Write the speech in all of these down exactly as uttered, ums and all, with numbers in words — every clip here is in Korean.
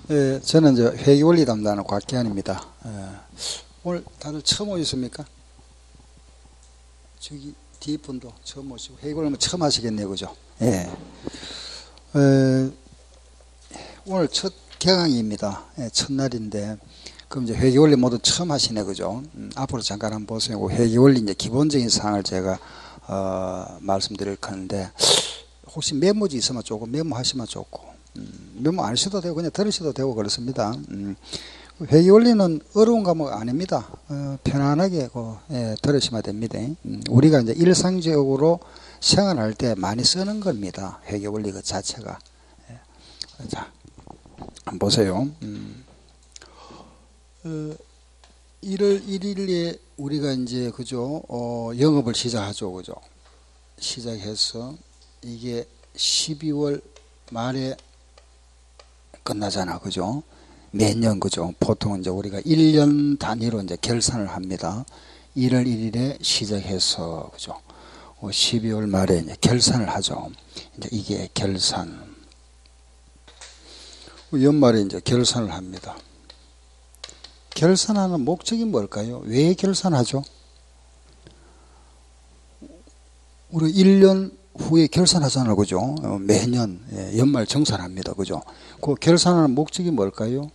예, 저는 이제 회계원리 담당하는 곽기환입니다. 예, 오늘 다들 처음 오셨습니까? 저기 뒷분도 처음 오시고 회계원리 처음 하시겠네요, 그죠? 예. 에, 오늘 첫 개강입니다. 예, 첫날인데 그럼 이제 회계원리 모두 처음 하시네, 그죠? 음, 앞으로 잠깐 한번 보세요. 회계원리 이제 기본적인 사항을 제가 어, 말씀드릴 건데 혹시 메모지 있으면 조금 메모하시면 좋고. 음, 메모 안 하셔도 되고 그냥 들으셔도 되고 그렇습니다. 음, 회계원리는 어려운 과목 아닙니다. 어, 편안하게 그, 예, 들으시면 됩니다. 음, 우리가 이제 일상적으로 생활할 때 많이 쓰는 겁니다. 회계원리 그 자체가. 예. 자, 한번 보세요. 음, 어, 일월 일일에 우리가 이제 그죠, 어, 영업을 시작하죠, 그죠? 시작해서 이게 십이월 말에 끝나잖아, 그죠? 매년, 그죠? 보통 이제 우리가 일 년 단위로 이제 결산을 합니다. 일월 일일에 시작해서, 그죠? 십이월 말에 이제 결산을 하죠. 이제 이게 결산. 연말에 이제 결산을 합니다. 결산하는 목적이 뭘까요? 왜 결산하죠? 우리 일 년 후에 결산하잖아요, 그죠? 어, 매년 예, 연말 정산합니다, 그죠? 그 결산하는 목적이 뭘까요?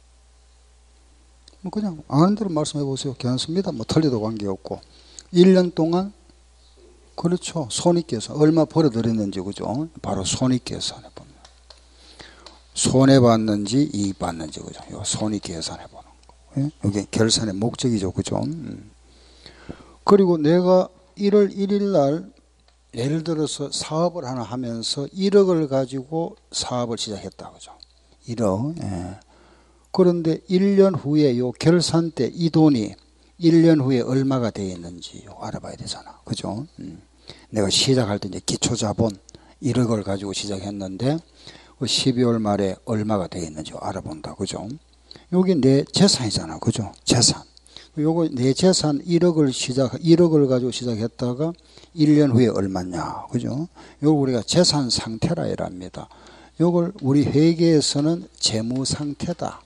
뭐 그냥 아는 대로 말씀해 보세요. 괜찮습니다. 뭐 틀려도 관계없고 일 년 동안 그렇죠. 손익계산 얼마 벌어들였는지, 그죠? 바로 손익계산해 보면 손해 봤는지 이익 봤는지, 그죠? 요 손익계산해 보는 거. 예? 이게 결산의 목적이죠, 그죠? 음. 그리고 내가 일월 일일 날 예를 들어서 사업을 하나 하면서 일억을 가지고 사업을 시작했다, 그죠? 일억. 예. 그런데 일 년 후에 요 결산 때 이 돈이 일 년 후에 얼마가 되어 있는지 요 알아봐야 되잖아, 그죠? 음. 내가 시작할 때 이제 기초자본 일억을 가지고 시작했는데 십이월 말에 얼마가 되어 있는지 알아본다, 그죠? 요게 내 재산이잖아, 그죠? 재산. 요거 내 재산 일억을 시작, 일억을 가지고 시작했다가 일 년 후에 얼마냐, 그죠? 요걸 우리가 재산 상태라 이랍니다. 요걸 우리 회계에서는 재무 상태다.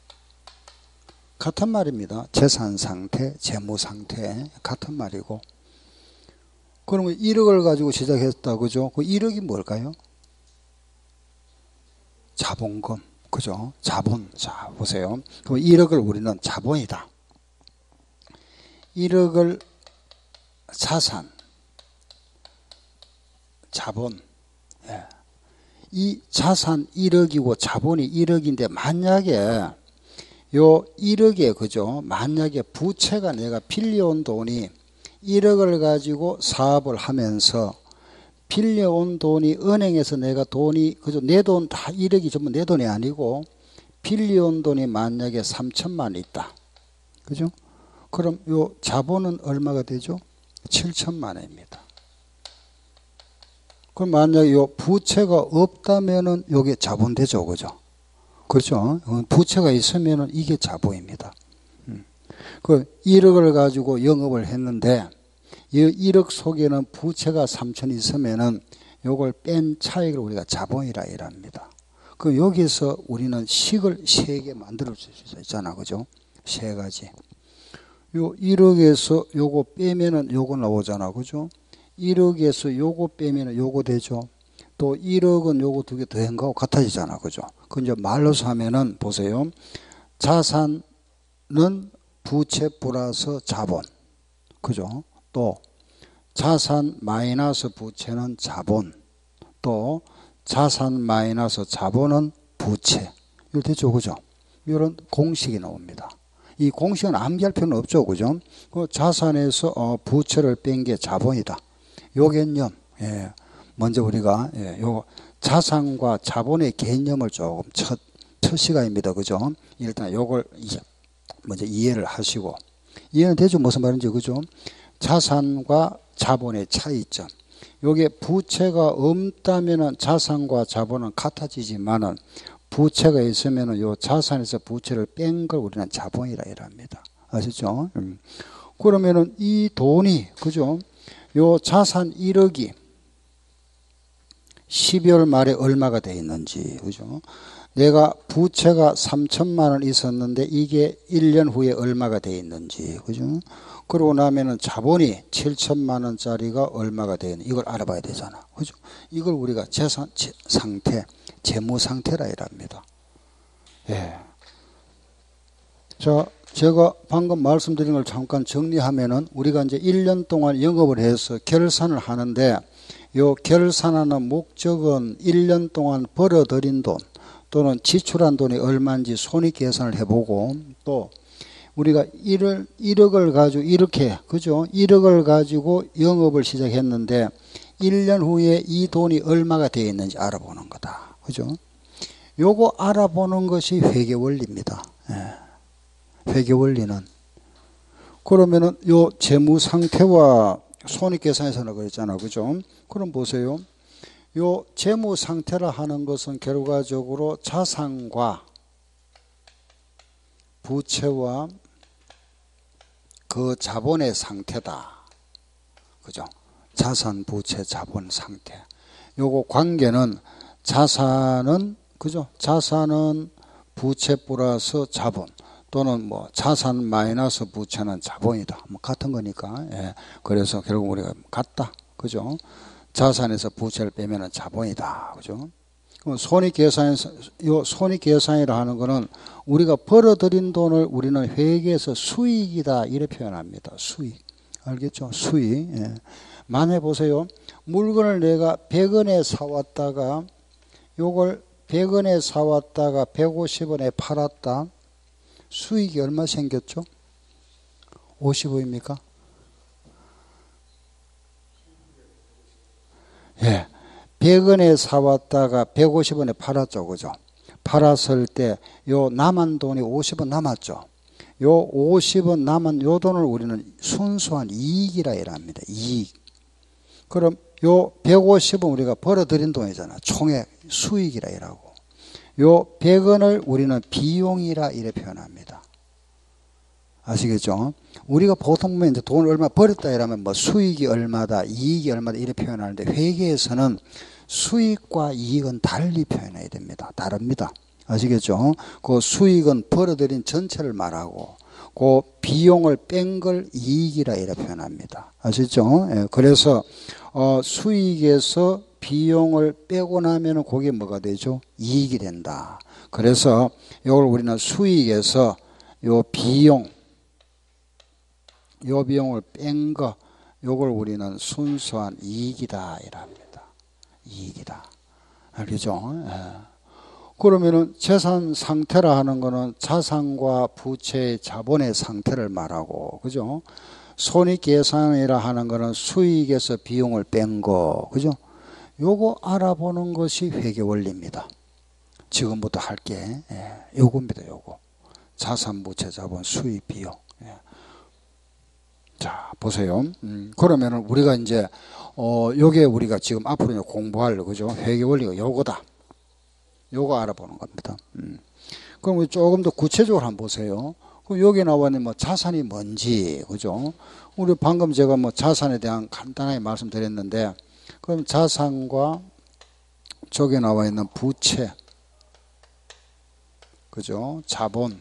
같은 말입니다. 재산 상태, 재무 상태 같은 말이고. 그러면 일억을 가지고 시작했다, 그죠? 그 일억이 뭘까요? 자본금, 그죠? 자본. 자, 보세요. 그럼 일억을 우리는 자본이다. 일억을 자산, 자본. 예. 이 자산 일억이고 자본이 일억인데 만약에 요 일억에, 그죠? 만약에 부채가 내가 빌려온 돈이 일억을 가지고 사업을 하면서 빌려온 돈이 은행에서 내가 돈이, 그죠? 내 돈 다 일억이 전부 내 돈이 아니고 빌려온 돈이 만약에 삼천만 있다. 그죠? 그럼 요 자본은 얼마가 되죠? 칠천만 원입니다. 그럼 만약에 요 부채가 없다면은 요게 자본 되죠, 그죠? 그렇죠? 부채가 있으면은 이게 자본입니다. 음. 그 일억을 가지고 영업을 했는데 이 일억 속에는 부채가 삼천이 있으면은 요걸 뺀 차익을 우리가 자본이라 이랍니다. 그 여기서 우리는 식을 세 개 만들어 줄 수 있잖아, 그죠? 세 가지. 요 일억에서 요거 빼면은 요거 나오잖아, 그죠? 일억에서 요거 빼면은 요거 되죠. 또 일억은 요거 두 개 더한 거하고 같아지잖아, 그죠? 그 이제 말로서 하면은 보세요. 자산은 부채 플러스 자본, 그죠? 또 자산 마이너스 부채는 자본, 또 자산 마이너스 자본은 부채. 이거 되죠, 그죠? 이런 공식이 나옵니다. 이 공식은 암기할 필요는 없죠, 그죠? 그 자산에서 어, 부채를 뺀 게 자본이다. 요 개념, 예. 먼저 우리가 예, 요 자산과 자본의 개념을 조금 첫, 첫 시간입니다, 그죠? 일단 요걸 이제 먼저 이해를 하시고, 이해는 되죠? 무슨 말인지, 그죠? 자산과 자본의 차이점. 요게 부채가 없다면은 자산과 자본은 같아지지만은 부채가 있으면은 요 자산에서 부채를 뺀 걸 우리는 자본이라 이랍니다. 아시죠? 음. 그러면은 이 돈이, 그죠? 요 자산 일억이 십이월 말에 얼마가 돼 있는지, 그죠? 내가 부채가 삼천만 원 있었는데 이게 일 년 후에 얼마가 돼 있는지, 그죠? 그러고 나면은 자본이 칠천만 원짜리가 얼마가 돼 있는지 이걸 알아봐야 되잖아, 그죠? 이걸 우리가 재산 상태, 재무 상태라 이랍니다. 예. 자, 제가 방금 말씀드린 걸 잠깐 정리하면은 우리가 이제 일 년 동안 영업을 해서 결산을 하는데 요 결산하는 목적은 일 년 동안 벌어들인 돈 또는 지출한 돈이 얼마인지 손익 계산을 해보고 또 우리가 일을, 일억을 가지고 이렇게, 그죠? 일억을 가지고 영업을 시작했는데 일 년 후에 이 돈이 얼마가 되어 있는지 알아보는 거다. 그죠? 요거 알아보는 것이 회계 원리입니다. 예. 회계 원리는. 그러면은 요 재무 상태와 손익 계산에서는 그랬잖아. 그죠? 그럼 보세요. 요 재무 상태라 하는 것은 결과적으로 자산과 부채와 그 자본의 상태다. 그죠? 자산, 부채, 자본 상태. 요거 관계는 자산은, 그죠? 자산은 부채 플러스 자본 또는 뭐 자산 마이너스 부채는 자본이다. 뭐 같은 거니까. 예. 그래서 결국 우리가 같다. 그죠? 자산에서 부채를 빼면은 자본이다. 그죠? 손익 계산에서, 요 손익 계산이라 하는 거는 우리가 벌어들인 돈을 우리는 회계에서 수익이다. 이렇게 표현합니다. 수익. 알겠죠? 수익. 예. 만약에 보세요. 물건을 내가 백 원에 사왔다가 요걸 백 원에 사왔다가 백오십 원에 팔았다. 수익이 얼마 생겼죠? 오십오입니까? 예. 백 원에 사왔다가 백오십 원에 팔았죠. 그죠? 팔았을 때 요 남은 돈이 오십 원 남았죠. 요 오십 원 남은 요 돈을 우리는 순수한 이익이라 이랍니다. 이익. 그럼 요 백오십 원 우리가 벌어들인 돈이잖아. 총액 수익이라 이라고. 요 백 원을 우리는 비용이라 이래 표현합니다. 아시겠죠? 우리가 보통 이제 돈을 얼마 벌었다 이러면 뭐 수익이 얼마다, 이익이 얼마다 이래 표현하는데 회계에서는 수익과 이익은 달리 표현해야 됩니다. 다릅니다. 아시겠죠? 그 수익은 벌어들인 전체를 말하고 그 비용을 뺀 걸 이익이라 이래 표현합니다. 아시죠? 예, 그래서 어, 수익에서 비용을 빼고 나면은 그게 뭐가 되죠? 이익이 된다. 그래서 이걸 우리는 수익에서 요 비용, 요 비용을 뺀 거, 요걸 우리는 순수한 이익이다 이랍니다. 이익이다. 알겠죠? 예. 그러면은 재산 상태라 하는 거는 자산과 부채의 자본의 상태를 말하고, 그죠? 손익 계산이라 하는 거는 수익에서 비용을 뺀 거, 그죠? 요거 알아보는 것이 회계 원리입니다. 지금부터 할게, 예, 요겁니다, 요거. 자산, 부채, 자본, 수익, 비용. 예. 자, 보세요. 음, 그러면은 우리가 이제, 어, 요게 우리가 지금 앞으로 공부할, 그죠? 회계 원리가 요거다. 요거 알아보는 겁니다. 음. 그럼 우리 조금 더 구체적으로 한번 보세요. 그럼 여기 나와 있는 뭐 자산이 뭔지, 그죠? 우리 방금 제가 뭐 자산에 대한 간단하게 말씀드렸는데, 그럼 자산과 저기 나와 있는 부채, 그죠? 자본,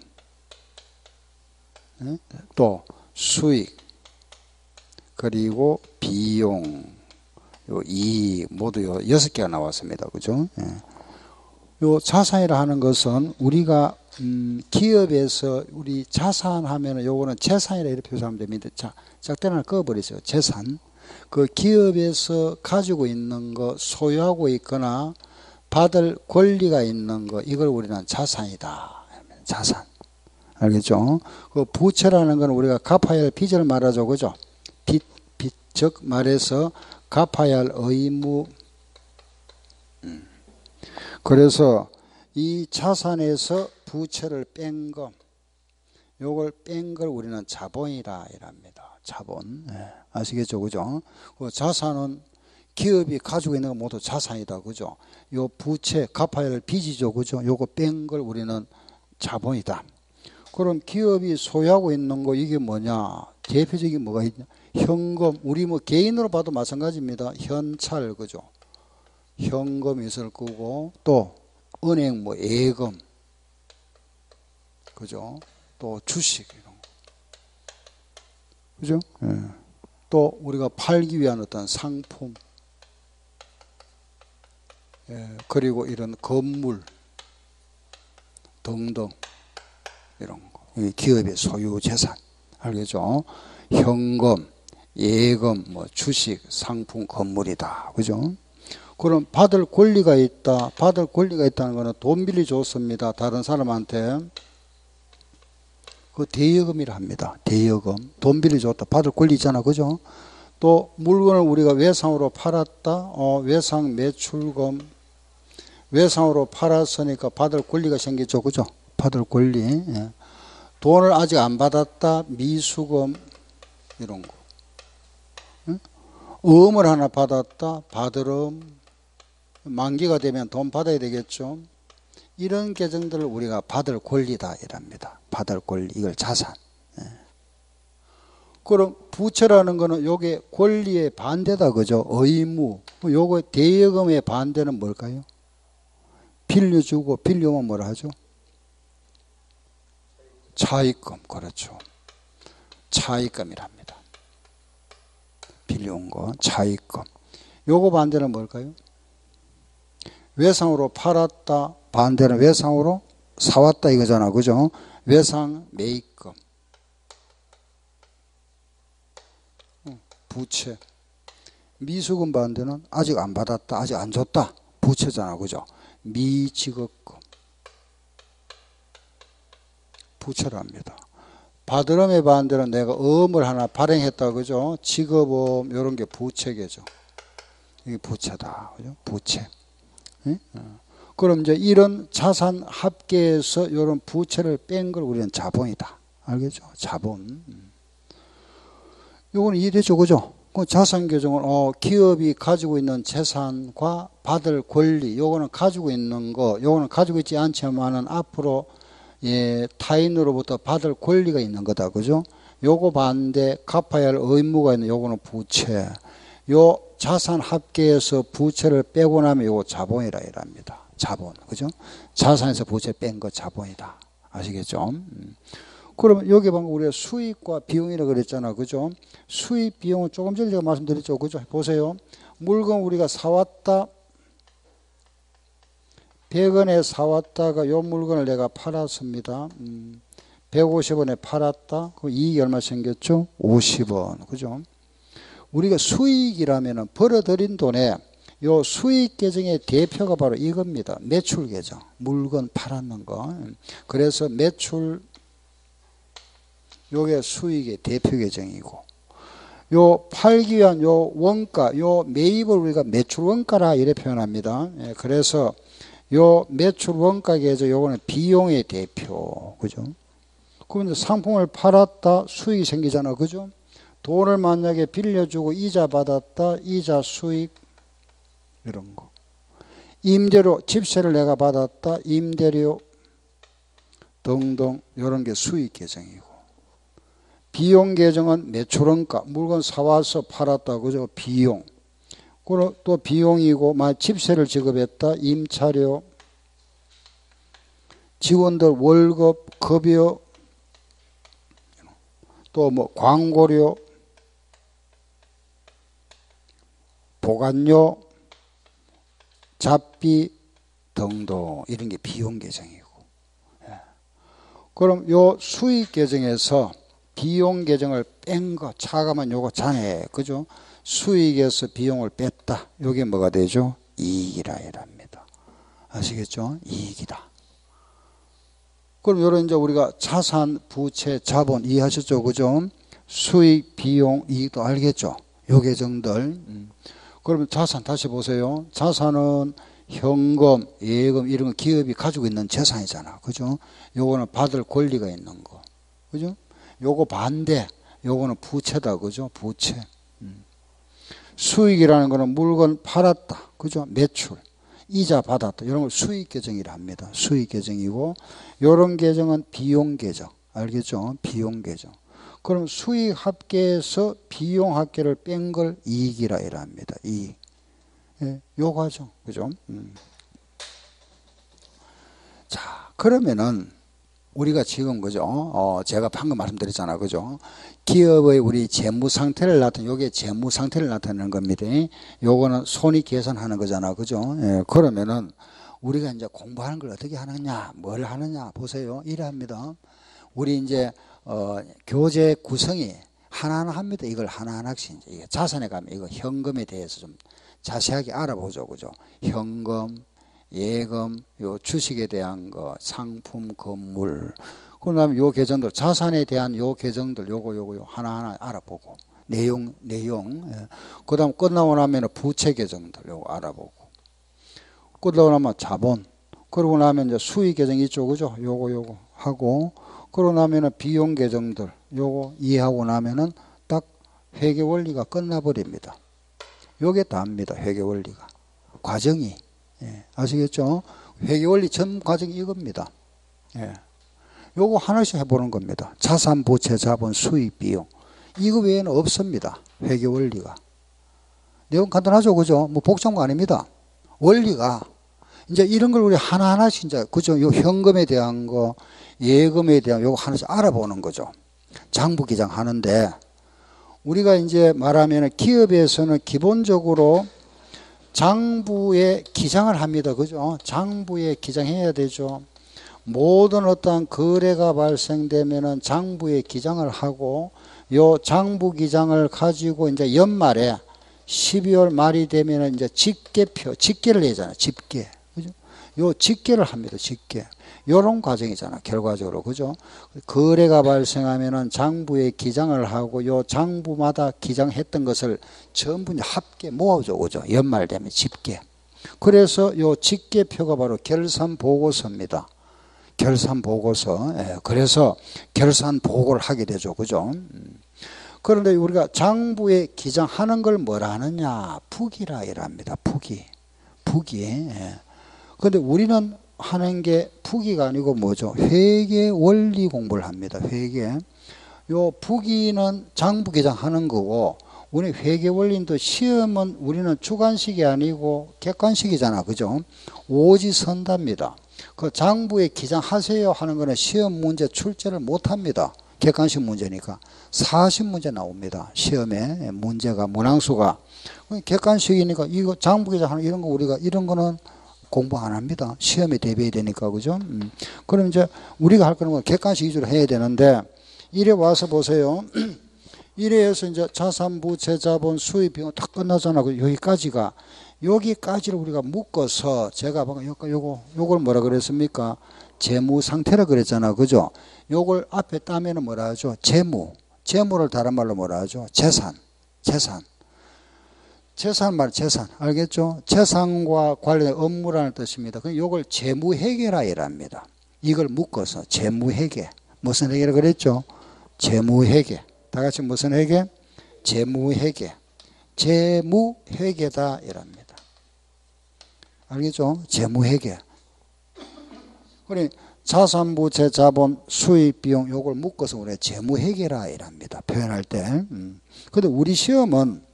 네? 또 수익, 그리고 비용, 요 이익 모두 요 여섯 개가 나왔습니다. 그죠? 예. 요 자산이라 하는 것은 우리가 음, 기업에서 우리 자산 하면은 요거는 재산이라 이렇게 표시하면 됩니다. 자, 짝대는 하나 꺼버리세요. 재산. 그 기업에서 가지고 있는 거, 소유하고 있거나 받을 권리가 있는 거, 이걸 우리는 자산이다. 자산. 알겠죠? 그 부채라는 건 우리가 갚아야 할 빚을 말하죠. 그죠? 빚, 빚, 즉 말해서 갚아야 할 의무. 음. 그래서 이 자산에서 부채를 뺀 거, 요걸 뺀 걸 우리는 자본이라 이랍니다. 자본. 예. 아시겠죠? 그죠? 그 자산은 기업이 가지고 있는 거 모두 자산이다. 그죠? 요 부채, 갚아야 할 빚이죠. 그죠? 요거 뺀 걸 우리는 자본이다. 그럼 기업이 소유하고 있는 거 이게 뭐냐? 대표적인 뭐가 있냐? 현금. 우리 뭐 개인으로 봐도 마찬가지입니다. 현찰. 그죠? 현금이 있을 거고 또 은행 뭐 예금, 그죠? 또 주식 이런 거, 그죠? 예. 또 우리가 팔기 위한 어떤 상품, 예. 그리고 이런 건물 등등 이런 거, 이 기업의 소유 재산, 알겠죠? 현금, 예금, 뭐 주식, 상품, 건물이다, 그죠? 그럼 받을 권리가 있다. 받을 권리가 있다는 것은 돈 빌려 줬습니다. 다른 사람한테. 그 대여금이라 합니다. 대여금. 돈 빌려 줬다. 받을 권리 있잖아. 그죠? 또 물건을 우리가 외상으로 팔았다. 어, 외상 매출금. 외상으로 팔았으니까 받을 권리가 생기죠. 그죠? 받을 권리. 예. 돈을 아직 안 받았다. 미수금. 이런 거. 예? 어음을 하나 받았다. 받으름. 만기가 되면 돈 받아야 되겠죠. 이런 계정들을 우리가 받을 권리다 이랍니다. 받을 권리, 이걸 자산. 예. 그럼 부채라는 거는 요게 권리의 반대다, 그죠? 의무. 요거 대여금의 반대는 뭘까요? 빌려주고, 빌려오면 뭐라 하죠? 차입금. 그렇죠. 차입금이랍니다. 빌려온 거 차입금. 요거 반대는 뭘까요? 외상으로 팔았다. 반대는 외상으로 사왔다 이거잖아. 그죠? 외상 매입금. 부채. 미수금 반대는 아직 안 받았다. 아직 안 줬다. 부채잖아. 그죠? 미지급금. 부채랍니다. 받으름의 반대는 내가 어음을 하나 발행했다. 그죠? 지급음 이런 게 부채계죠. 이게 부채다. 그죠? 부채. 예? 그럼 이제 이런 자산 합계에서 이런 부채를 뺀 걸 우리는 자본이다. 알겠죠? 자본. 요거는 이해되죠? 그죠? 그 자산 규정은 어, 기업이 가지고 있는 재산과 받을 권리, 요거는 가지고 있는 거, 요거는 가지고 있지 않지만은 앞으로 예, 타인으로부터 받을 권리가 있는 거다. 그죠? 요거 반대 갚아야 할 의무가 있는 요거는 부채. 요 자산 합계에서 부채를 빼고 나면 요거 자본이라 이랍니다. 자본. 그죠? 자산에서 부채 뺀 거 자본이다. 아시겠죠? 음. 그러면 여기 방금 우리가 수익과 비용이라고 그랬잖아. 그죠? 수익, 비용은 조금 전에 제가 말씀드렸죠. 그죠? 보세요. 물건 우리가 사왔다. 백 원에 사왔다가 요 물건을 내가 팔았습니다. 음, 백오십 원에 팔았다. 그럼 이익이 얼마 생겼죠? 오십 원. 그죠? 우리가 수익이라면 벌어들인 돈에 요 수익 계정의 대표가 바로 이겁니다. 매출 계정. 물건 팔았는 거. 그래서 매출, 요게 수익의 대표 계정이고, 요 팔기 위한 요 원가, 요 매입을 우리가 매출 원가라 이래 표현합니다. 예, 그래서 요 매출 원가 계정, 요거는 비용의 대표. 그죠? 그럼 상품을 팔았다. 수익이 생기잖아. 그죠? 돈을 만약에 빌려주고 이자 받았다. 이자 수익. 이런 거. 임대료, 집세를 내가 받았다. 임대료 등등 이런 게 수익 계정이고, 비용 계정은 매출원가, 물건 사와서 팔았다. 그죠? 비용. 그리고 또 비용이고, 만약 집세를 지급했다. 임차료, 직원들 월급, 급여, 또 뭐 광고료, 보관료, 잡비 등등 이런 게 비용 계정이고. 예. 그럼 요 수익 계정에서 비용 계정을 뺀 거, 차가만 요거 자네. 그죠? 수익에서 비용을 뺐다. 요게 뭐가 되죠? 이익이라 이랍니다. 아시겠죠? 이익이다. 그럼 요런 이제 우리가 자산, 부채, 자본 이해하셨죠? 그죠? 수익, 비용, 이익도 알겠죠? 요 계정들. 음. 그러면 자산 다시 보세요. 자산은 현금, 예금 이런 거 기업이 가지고 있는 재산이잖아. 그죠? 요거는 받을 권리가 있는 거. 그죠? 요거 반대. 요거는 부채다. 그죠? 부채. 음. 수익이라는 거는 물건 팔았다. 그죠? 매출. 이자 받았다. 이런 걸 수익 계정이라 합니다. 수익 계정이고, 요런 계정은 비용 계정. 알겠죠? 비용 계정. 그럼 수익 합계에서 비용 합계를 뺀 걸 이익이라 합니다. 이익. 예, 요 과정. 그죠? 음. 자, 그러면은 우리가 지금 그죠? 어, 제가 방금 말씀드렸잖아, 그죠? 기업의 우리 재무 상태를 나타내, 요게 재무 상태를 나타내는 겁니다. 요거는 손익 계산하는 거잖아, 그죠? 예, 그러면은 우리가 이제 공부하는 걸 어떻게 하느냐, 뭘 하느냐 보세요. 이래합니다. 우리 이제 어, 교재 구성이 하나하나 합니다. 이걸 하나하나씩 이제 이게 자산에 가면 이거 현금에 대해서 좀 자세하게 알아보죠, 그죠? 현금, 예금, 요 주식에 대한 거, 상품, 건물, 그다음에 요 계정들, 자산에 대한 요 계정들, 요거 요거 요 하나하나 알아보고 내용 내용, 예. 그다음 끝나고 나면 부채 계정들 요거 알아보고. 끝나고 나면 자본, 그러고 나면 이제 수익 계정 있죠, 그죠? 요거 요거 하고, 그러고 나면은 비용 계정들 요거 이해하고 나면은 딱 회계 원리가 끝나버립니다. 요게 다입니다. 회계 원리가 과정이, 예, 아시겠죠? 회계 원리 전 과정이 이겁니다. 예, 요거 하나씩 해보는 겁니다. 자산, 부채, 자본, 수익, 비용, 이거 외에는 없습니다. 회계 원리가. 내용 간단하죠, 그죠? 뭐 복잡한 거 아닙니다. 원리가 이제 이런 걸 우리 하나하나씩 이제, 그죠? 요 현금에 대한 거, 예금에 대한 요거 하나씩 알아보는 거죠. 장부 기장 하는데, 우리가 이제 말하면 기업에서는 기본적으로 장부에 기장을 합니다. 그죠? 장부에 기장해야 되죠. 모든 어떤 거래가 발생되면은 장부에 기장을 하고, 요 장부 기장을 가지고 이제 연말에 십이월 말이 되면은 이제 집계표, 집계를 내잖아요. 집계. 그죠? 요 집계를 합니다. 집계. 요런 과정이잖아. 결과적으로. 그죠? 거래가 발생하면은 장부에 기장을 하고 요 장부마다 기장했던 것을 전부 합계 모아줘. 그죠? 연말 되면 집계. 그래서 요 집계표가 바로 결산 보고서입니다. 결산 보고서. 예, 그래서 결산 보고를 하게 되죠. 그죠? 그런데 우리가 장부에 기장하는 걸 뭐라 하느냐? 부기라 이랍니다. 부기. 부기. 예. 근데 우리는 하는 게 부기가 아니고 뭐죠? 회계 원리 공부를 합니다. 회계. 요 부기는 장부 기장하는 거고, 우리 회계 원리도 시험은 우리는 주관식이 아니고 객관식이잖아. 그죠? 오지선답니다. 그 장부에 기장하세요 하는 거는 시험 문제 출제를 못 합니다. 객관식 문제니까. 사십 문제 나옵니다. 시험에 문제가, 문항수가. 객관식이니까 이거 장부 기장하는 이런 거 우리가 이런 거는 공부 안 합니다. 시험에 대비해야 되니까, 그죠? 음. 그럼 이제 우리가 할 거는 객관식 위주로 해야 되는데, 이래 와서 보세요. 이래서 이제 자산, 부채, 자본, 수입, 비용 다 끝나잖아. 여기까지가. 여기까지를 우리가 묶어서, 제가 방금 요거, 요거, 요걸 뭐라 그랬습니까? 재무 상태라 그랬잖아. 그죠? 요걸 앞에 따면은 뭐라 하죠? 재무. 재무를 다른 말로 뭐라 하죠? 재산. 재산. 재산 말 재산 알겠죠? 재산과 관련된 업무라는 뜻입니다. 그럼 이걸 재무회계라 이랍니다. 이걸 묶어서 재무회계. 무슨 회계라 그랬죠? 재무회계. 다 같이 무슨 회계? 재무회계. 재무회계다 이랍니다. 알겠죠? 재무회계. 그래 자산, 부채, 자본, 수입, 비용 요걸 묶어서 우리가 재무회계라 이랍니다. 표현할 때. 음. 근데 우리 시험은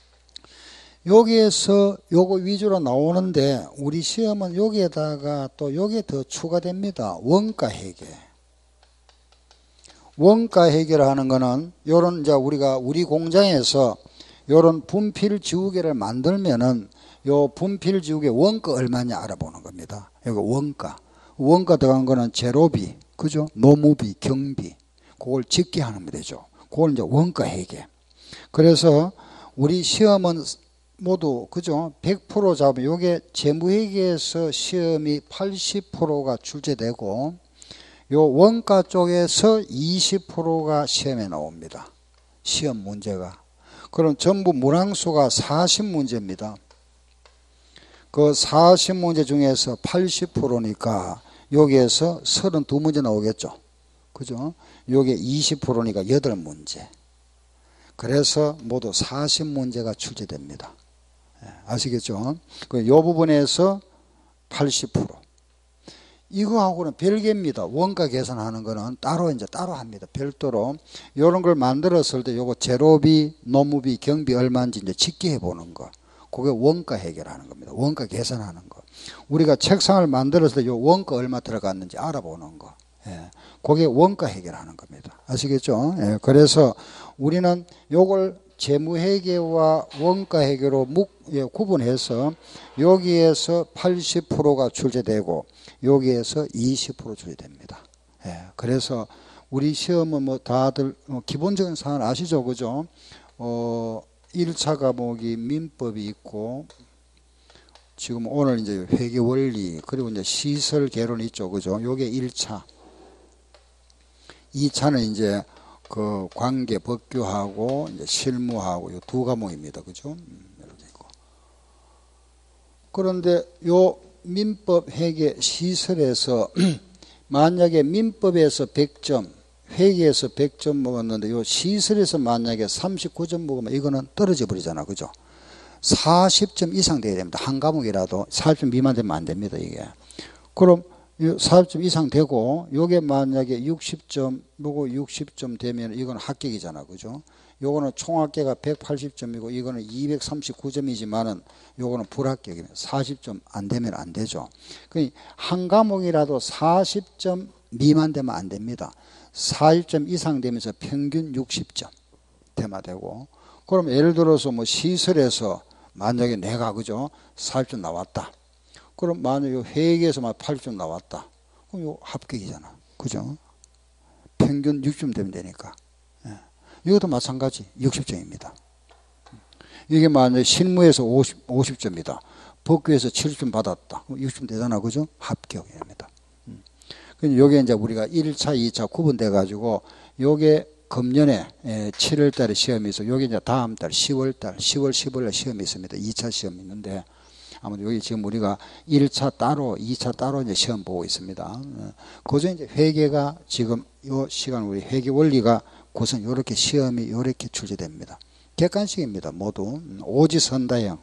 여기에서 요거 위주로 나오는데 우리 시험은 여기에다가 또 요게 더 추가됩니다. 원가회계. 원가회계를 하는 거는 요런 이제 우리가 우리 공장에서 요런 분필 지우개를 만들면은 요 분필 지우개 원가 얼마냐 알아보는 겁니다. 여기 원가. 원가 들어간 거는 재료비, 그죠? 노무비, 경비. 그걸 집계하는 거 되죠. 그걸 이제 원가회계. 그래서 우리 시험은 모두 그죠? 백 퍼센트 잡으면 요게 재무회계에서 시험이 팔십 퍼센트가 출제되고 요 원가 쪽에서 이십 퍼센트가 시험에 나옵니다. 시험 문제가. 그럼 전부 문항수가 사십 문제입니다. 그 사십 문제 중에서 팔십 퍼센트니까 여기에서 삼십이 문제 나오겠죠. 그죠? 요게 이십 퍼센트니까 여덟 문제. 그래서 모두 사십 문제가 출제됩니다. 아시겠죠? 그 요 부분에서 팔십 퍼센트. 이거하고는 별개입니다. 원가 계산하는 거는 따로 이제 따로 합니다. 별도로. 요런 걸 만들었을 때 요거 재료비, 노무비, 경비 얼마인지 이제 집계해 보는 거. 그게 원가 해결하는 겁니다. 원가 계산하는 거. 우리가 책상을 만들었을 때 요 원가 얼마 들어갔는지 알아보는 거. 예. 그게 원가 해결하는 겁니다. 아시겠죠? 예. 그래서 우리는 요걸 재무회계와 원가회계로 예, 구분해서 여기에서 팔십 퍼센트가 출제되고 여기에서 이십 퍼센트 출제됩니다. 예, 그래서 우리 시험은 뭐 다들 뭐 기본적인 사항 아시죠? 그죠? 어, 일 차 과목이 민법이 있고 지금 오늘 이제 회계원리 그리고 이제 시설 개론이 있죠. 그죠? 요게 일 차. 이 차는 이제 그 관계 법규하고 이제 실무하고 요 두 과목입니다. 그죠? 음, 이렇게 있고. 그런데 요 민법 회계 시설에서 만약에 민법에서 백 점, 회계에서 백 점 먹었는데 요 시설에서 만약에 삼십구 점 먹으면 이거는 떨어져 버리잖아. 그죠? 사십 점 이상 돼야 됩니다. 한 과목이라도 사십 점 미만 되면 안 됩니다. 이게. 그럼 사십 점 이상 되고 요게 만약에 육십 점 요거 육십 점 되면 이건 합격이잖아. 그죠? 요거는 총합계가 백팔십 점이고 이거는 이백삼십구 점이지만은 요거는 불합격이면 사십 점 안 되면 안 되죠. 그러니까 한 과목이라도 사십 점 미만 되면 안 됩니다. 사십 점 이상 되면서 평균 육십 점 되면 되고. 그럼 예를 들어서 뭐 시설에서 만약에 내가 그죠? 사십 점 나왔다. 그럼 만약에 회계에서만 팔십 점 나왔다. 그럼 이거 합격이잖아. 그죠? 평균 육십 점 되면 되니까. 예. 이것도 마찬가지. 육십 점입니다. 이게 만약에 실무에서 오십, 오십 점이다. 법규에서 칠십 점 받았다. 그럼 육십 점 되잖아. 그죠? 합격입니다. 음. 그래서 요게 이제 우리가 일 차, 이 차 구분돼 가지고 요게 금년에 칠월 달에 시험이 있어. 요게 이제 다음 달 시월 달, 시월, 십월 달 시험이 있습니다. 이 차 시험이 있는데 아무튼 여기 지금 우리가 일 차 따로, 이 차 따로 이제 시험 보고 있습니다. 그중 이제 회계가 지금 요 시간 우리 회계 원리가 고선 요렇게 시험이 요렇게 출제됩니다. 객관식입니다. 모두 오지선다형.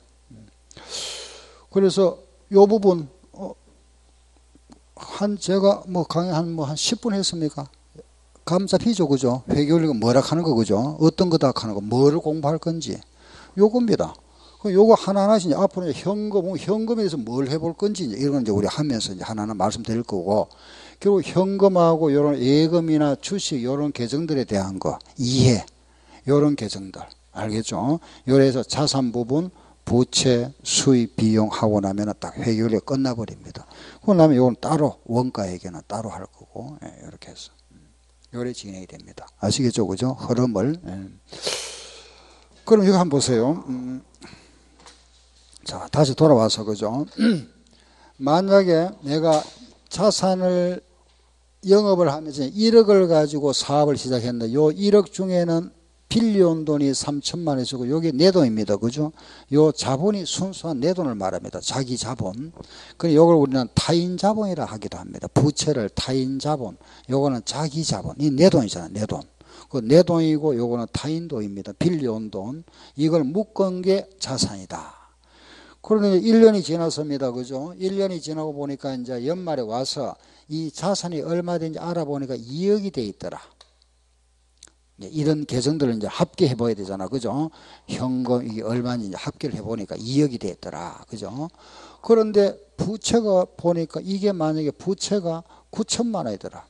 그래서 요 부분 어, 한 제가 뭐 강의 한 뭐 한 십 분 했습니까? 감사피죠, 그죠? 회계 원리가 뭐라 하는 거, 그죠? 어떤 거다 하는 거, 뭐를 공부할 건지 요겁니다. 요거 하나하나씩 이제 앞으로 현금, 현금에 대해서 뭘 해볼 건지 이제 이런 건 이제 우리 하면서 이제 하나하나 말씀드릴 거고, 결국 현금하고 이런 예금이나 주식 이런 계정들에 대한 거 이해, 이런 계정들 알겠죠? 요래서 자산 부분, 부채, 수입, 비용 하고 나면은 딱 회계원리가 끝나버립니다. 그러고 나면 요건 따로 원가 회계는 따로 할 거고, 예, 이렇게 해서 요래 진행이 됩니다. 아시겠죠, 그죠? 흐름을. 예. 그럼 이거 한번 보세요. 음. 자, 다시 돌아와서, 그죠? 만약에 내가 자산을 영업을 하면서 일억을 가지고 사업을 시작했는데, 요 일억 중에는 빌려온 돈이 삼천만 원이고, 요게 내 돈입니다. 그죠? 요 자본이 순수한 내 돈을 말합니다. 자기 자본. 그럼 요걸 우리는 타인 자본이라 하기도 합니다. 부채를 타인 자본. 요거는 자기 자본. 이 내 돈이잖아, 내 돈. 그 내 돈이고, 요거는 타인 돈입니다. 빌려온 돈. 이걸 묶은 게 자산이다. 그런데 일 년이 지났습니다. 그죠? 일 년이 지나고 보니까 이제 연말에 와서 이 자산이 얼마 된지 알아보니까 이억이 돼 있더라. 이런 계정들을 이제 합계해 봐야 되잖아. 그죠? 현금 이게 얼마인지 합계를 해 보니까 이억이 돼 있더라. 그죠? 그런데 부채가 보니까 이게 만약에 부채가 구천만 원이더라.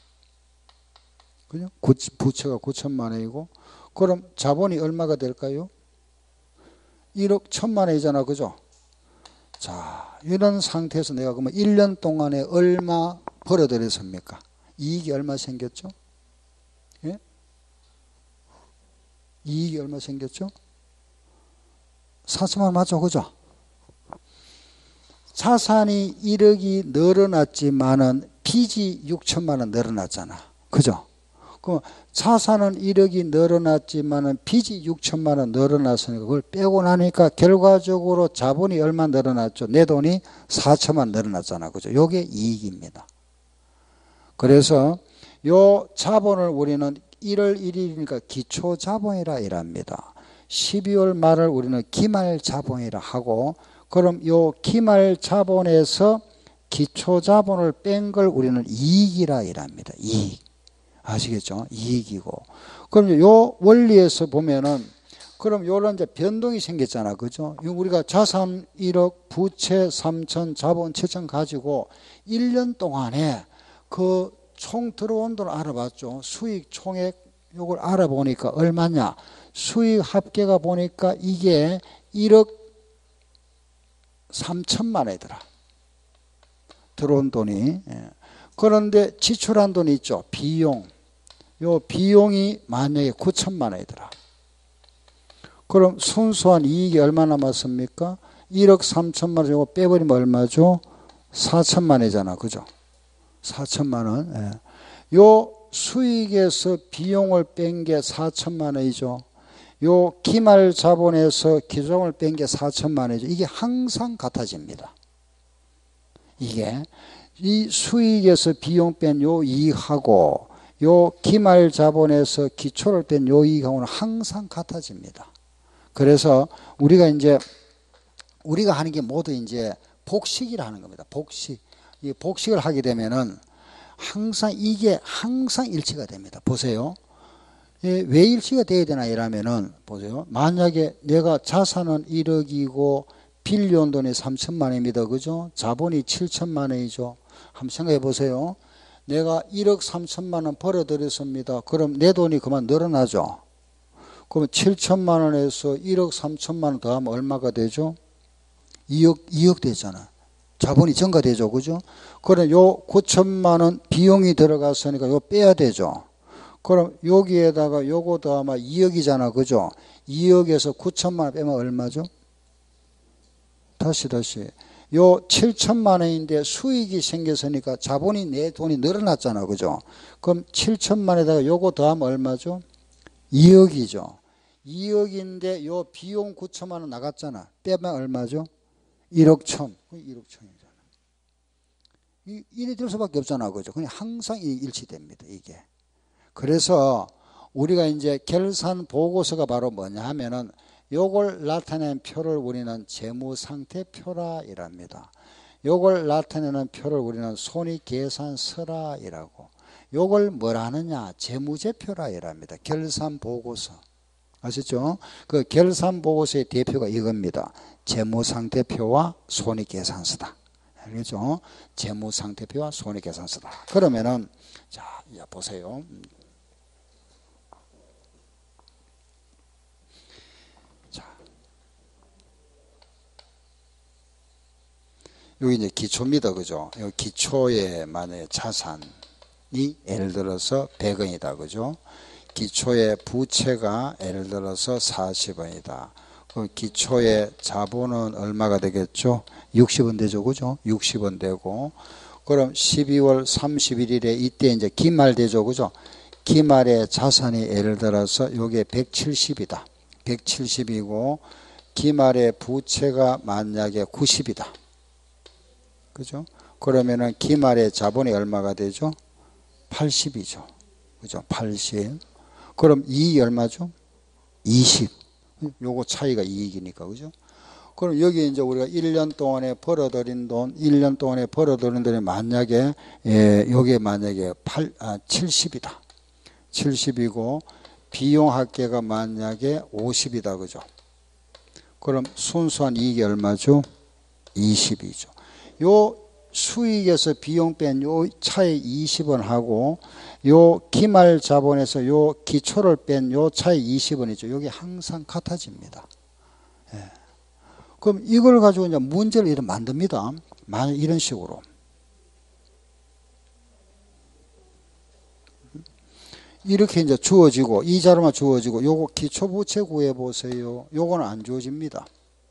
그죠? 부채가 구천만 원이고, 그럼 자본이 얼마가 될까요? 일억 천만 원이잖아. 그죠? 자, 이런 상태에서 내가 그러면 일 년 동안에 얼마 벌어들였습니까? 이익이 얼마 생겼죠? 예? 이익이 얼마 생겼죠? 사천만 원 맞죠? 그죠? 자산이 일억이 늘어났지만은 빚이 육천만 원 늘어났잖아. 그죠? 그럼 자산은 일억이 늘어났지만은 빚이 육천만 원 늘어났으니까 그걸 빼고 나니까 결과적으로 자본이 얼마 늘어났죠? 내 돈이 사천만 원 늘어났잖아. 그죠? 요게 이익입니다. 그래서 요 자본을 우리는 일월 일일이니까 기초 자본이라 이랍니다. 십이월 말을 우리는 기말 자본이라 하고, 그럼 요 기말 자본에서 기초 자본을 뺀 걸 우리는 이익이라 이랍니다. 이익. 아시겠죠? 이익이고. 그럼 요 원리에서 보면은 그럼 요런 이제 변동이 생겼잖아. 그죠? 우리가 자산 일억, 부채 삼천, 자본 칠천 가지고 일 년 동안에 그 총 들어온 돈 알아봤죠. 수익 총액 요걸 알아보니까 얼마냐? 수익 합계가 보니까 이게 일억 삼천만 원이더라. 들어온 돈이. 그런데 지출한 돈이 있죠. 비용. 요 비용이 만약에 구천만 원이더라. 그럼 순수한 이익이 얼마 남았습니까? 일억 삼천만 원 요거 빼버리면 얼마죠? 사천만 원이잖아. 그죠? 사천만 원. 예. 요 수익에서 비용을 뺀 게 사천만 원이죠. 요 기말 자본에서 기존을 뺀 게 사천만 원이죠. 이게 항상 같아집니다. 이게 이 수익에서 비용 뺀 요 이익하고 요 기말 자본에서 기초를 뺀 요 이익하고는 항상 같아집니다. 그래서 우리가 이제 우리가 하는 게 모두 이제 복식이라는 겁니다. 복식. 이 복식을 하게 되면은 항상 이게 항상 일치가 됩니다. 보세요. 왜 일치가 돼야 되나 이러면은 보세요. 만약에 내가 자산은 일억이고 빌려온 돈이 삼천만 원입니다. 그죠? 자본이 칠천만 원이죠. 한번 생각해 보세요. 내가 일억 삼천만 원 벌어들였습니다. 그럼 내 돈이 그만 늘어나죠. 그럼 칠천만 원에서 일억 삼천만 원 더하면 얼마가 되죠? 이억, 이억 되잖아. 자본이 증가되죠. 그죠? 그럼 요 구천만 원 비용이 들어갔으니까 요 빼야 되죠. 그럼 여기에다가 요거 더하면 이억이잖아. 그죠? 이억에서 구천만 원 빼면 얼마죠? 다시 다시. 요 칠천만 원인데 수익이 생겼으니까 자본이 내 돈이 늘어났잖아. 그죠? 그럼 칠천만 원에다가 요거 더하면 얼마죠? 이억이죠. 이억인데 요 비용 구천만 원 나갔잖아. 빼면 얼마죠? 일억 천. 일억 천이잖아. 이래 될 수밖에 없잖아. 그죠? 그냥 항상 일치됩니다. 이게. 그래서 우리가 이제 결산 보고서가 바로 뭐냐 하면은 요걸 나타낸 표를 우리는 재무상태표라 이랍니다. 요걸 나타내는 표를 우리는 손익계산서라 이라고. 요걸 뭐라 하느냐? 재무제표라 이랍니다. 결산보고서. 아시죠? 그 결산보고서의 대표가 이겁니다. 재무상태표와 손익계산서다. 알겠죠? 재무상태표와 손익계산서다. 그러면은, 자, 보세요. 자. 여기 이제 기초입니다. 그죠? 여기 기초에 만약에 자산이 예를 들어서 백 원이다. 그죠? 기초의 부채가 예를 들어서 사십 원이다. 그 기초의 자본은 얼마가 되겠죠? 육십 원 되죠. 그죠? 육십 원 되고. 그럼 십이월 삼십일일에 이때 이제 기말 되죠. 그죠? 기말의 자산이 예를 들어서 요게 백칠십이다. 백칠십이고, 기말의 부채가 만약에 구십이다. 그죠? 그러면은 기말의 자본이 얼마가 되죠? 팔십이죠. 그죠? 팔십. 그럼 이익이 얼마죠? 이십. 요거 차이가 이익이니까. 그죠? 그럼 여기 이제 우리가 일 년 동안에 벌어들인 돈, 일 년 동안에 벌어들인 돈이 만약에, 예, 요게 만약에 팔, 아, 칠십이다. 칠십이고, 비용 합계가 만약에 오십이다. 그죠? 그럼 순수한 이익이 얼마죠? 이십이죠. 요 수익에서 비용 뺀 요 차이 이십 원 하고, 요 기말 자본에서 요 기초를 뺀 요 차이 이십 원이죠. 요게 항상 같아집니다. 예. 그럼 이걸 가지고 이제 문제를 이렇게 만듭니다. 만약 이런 식으로. 이렇게 이제 주어지고, 이 자료만 주어지고, 요거 기초부채 구해보세요. 요거는 안 주어집니다.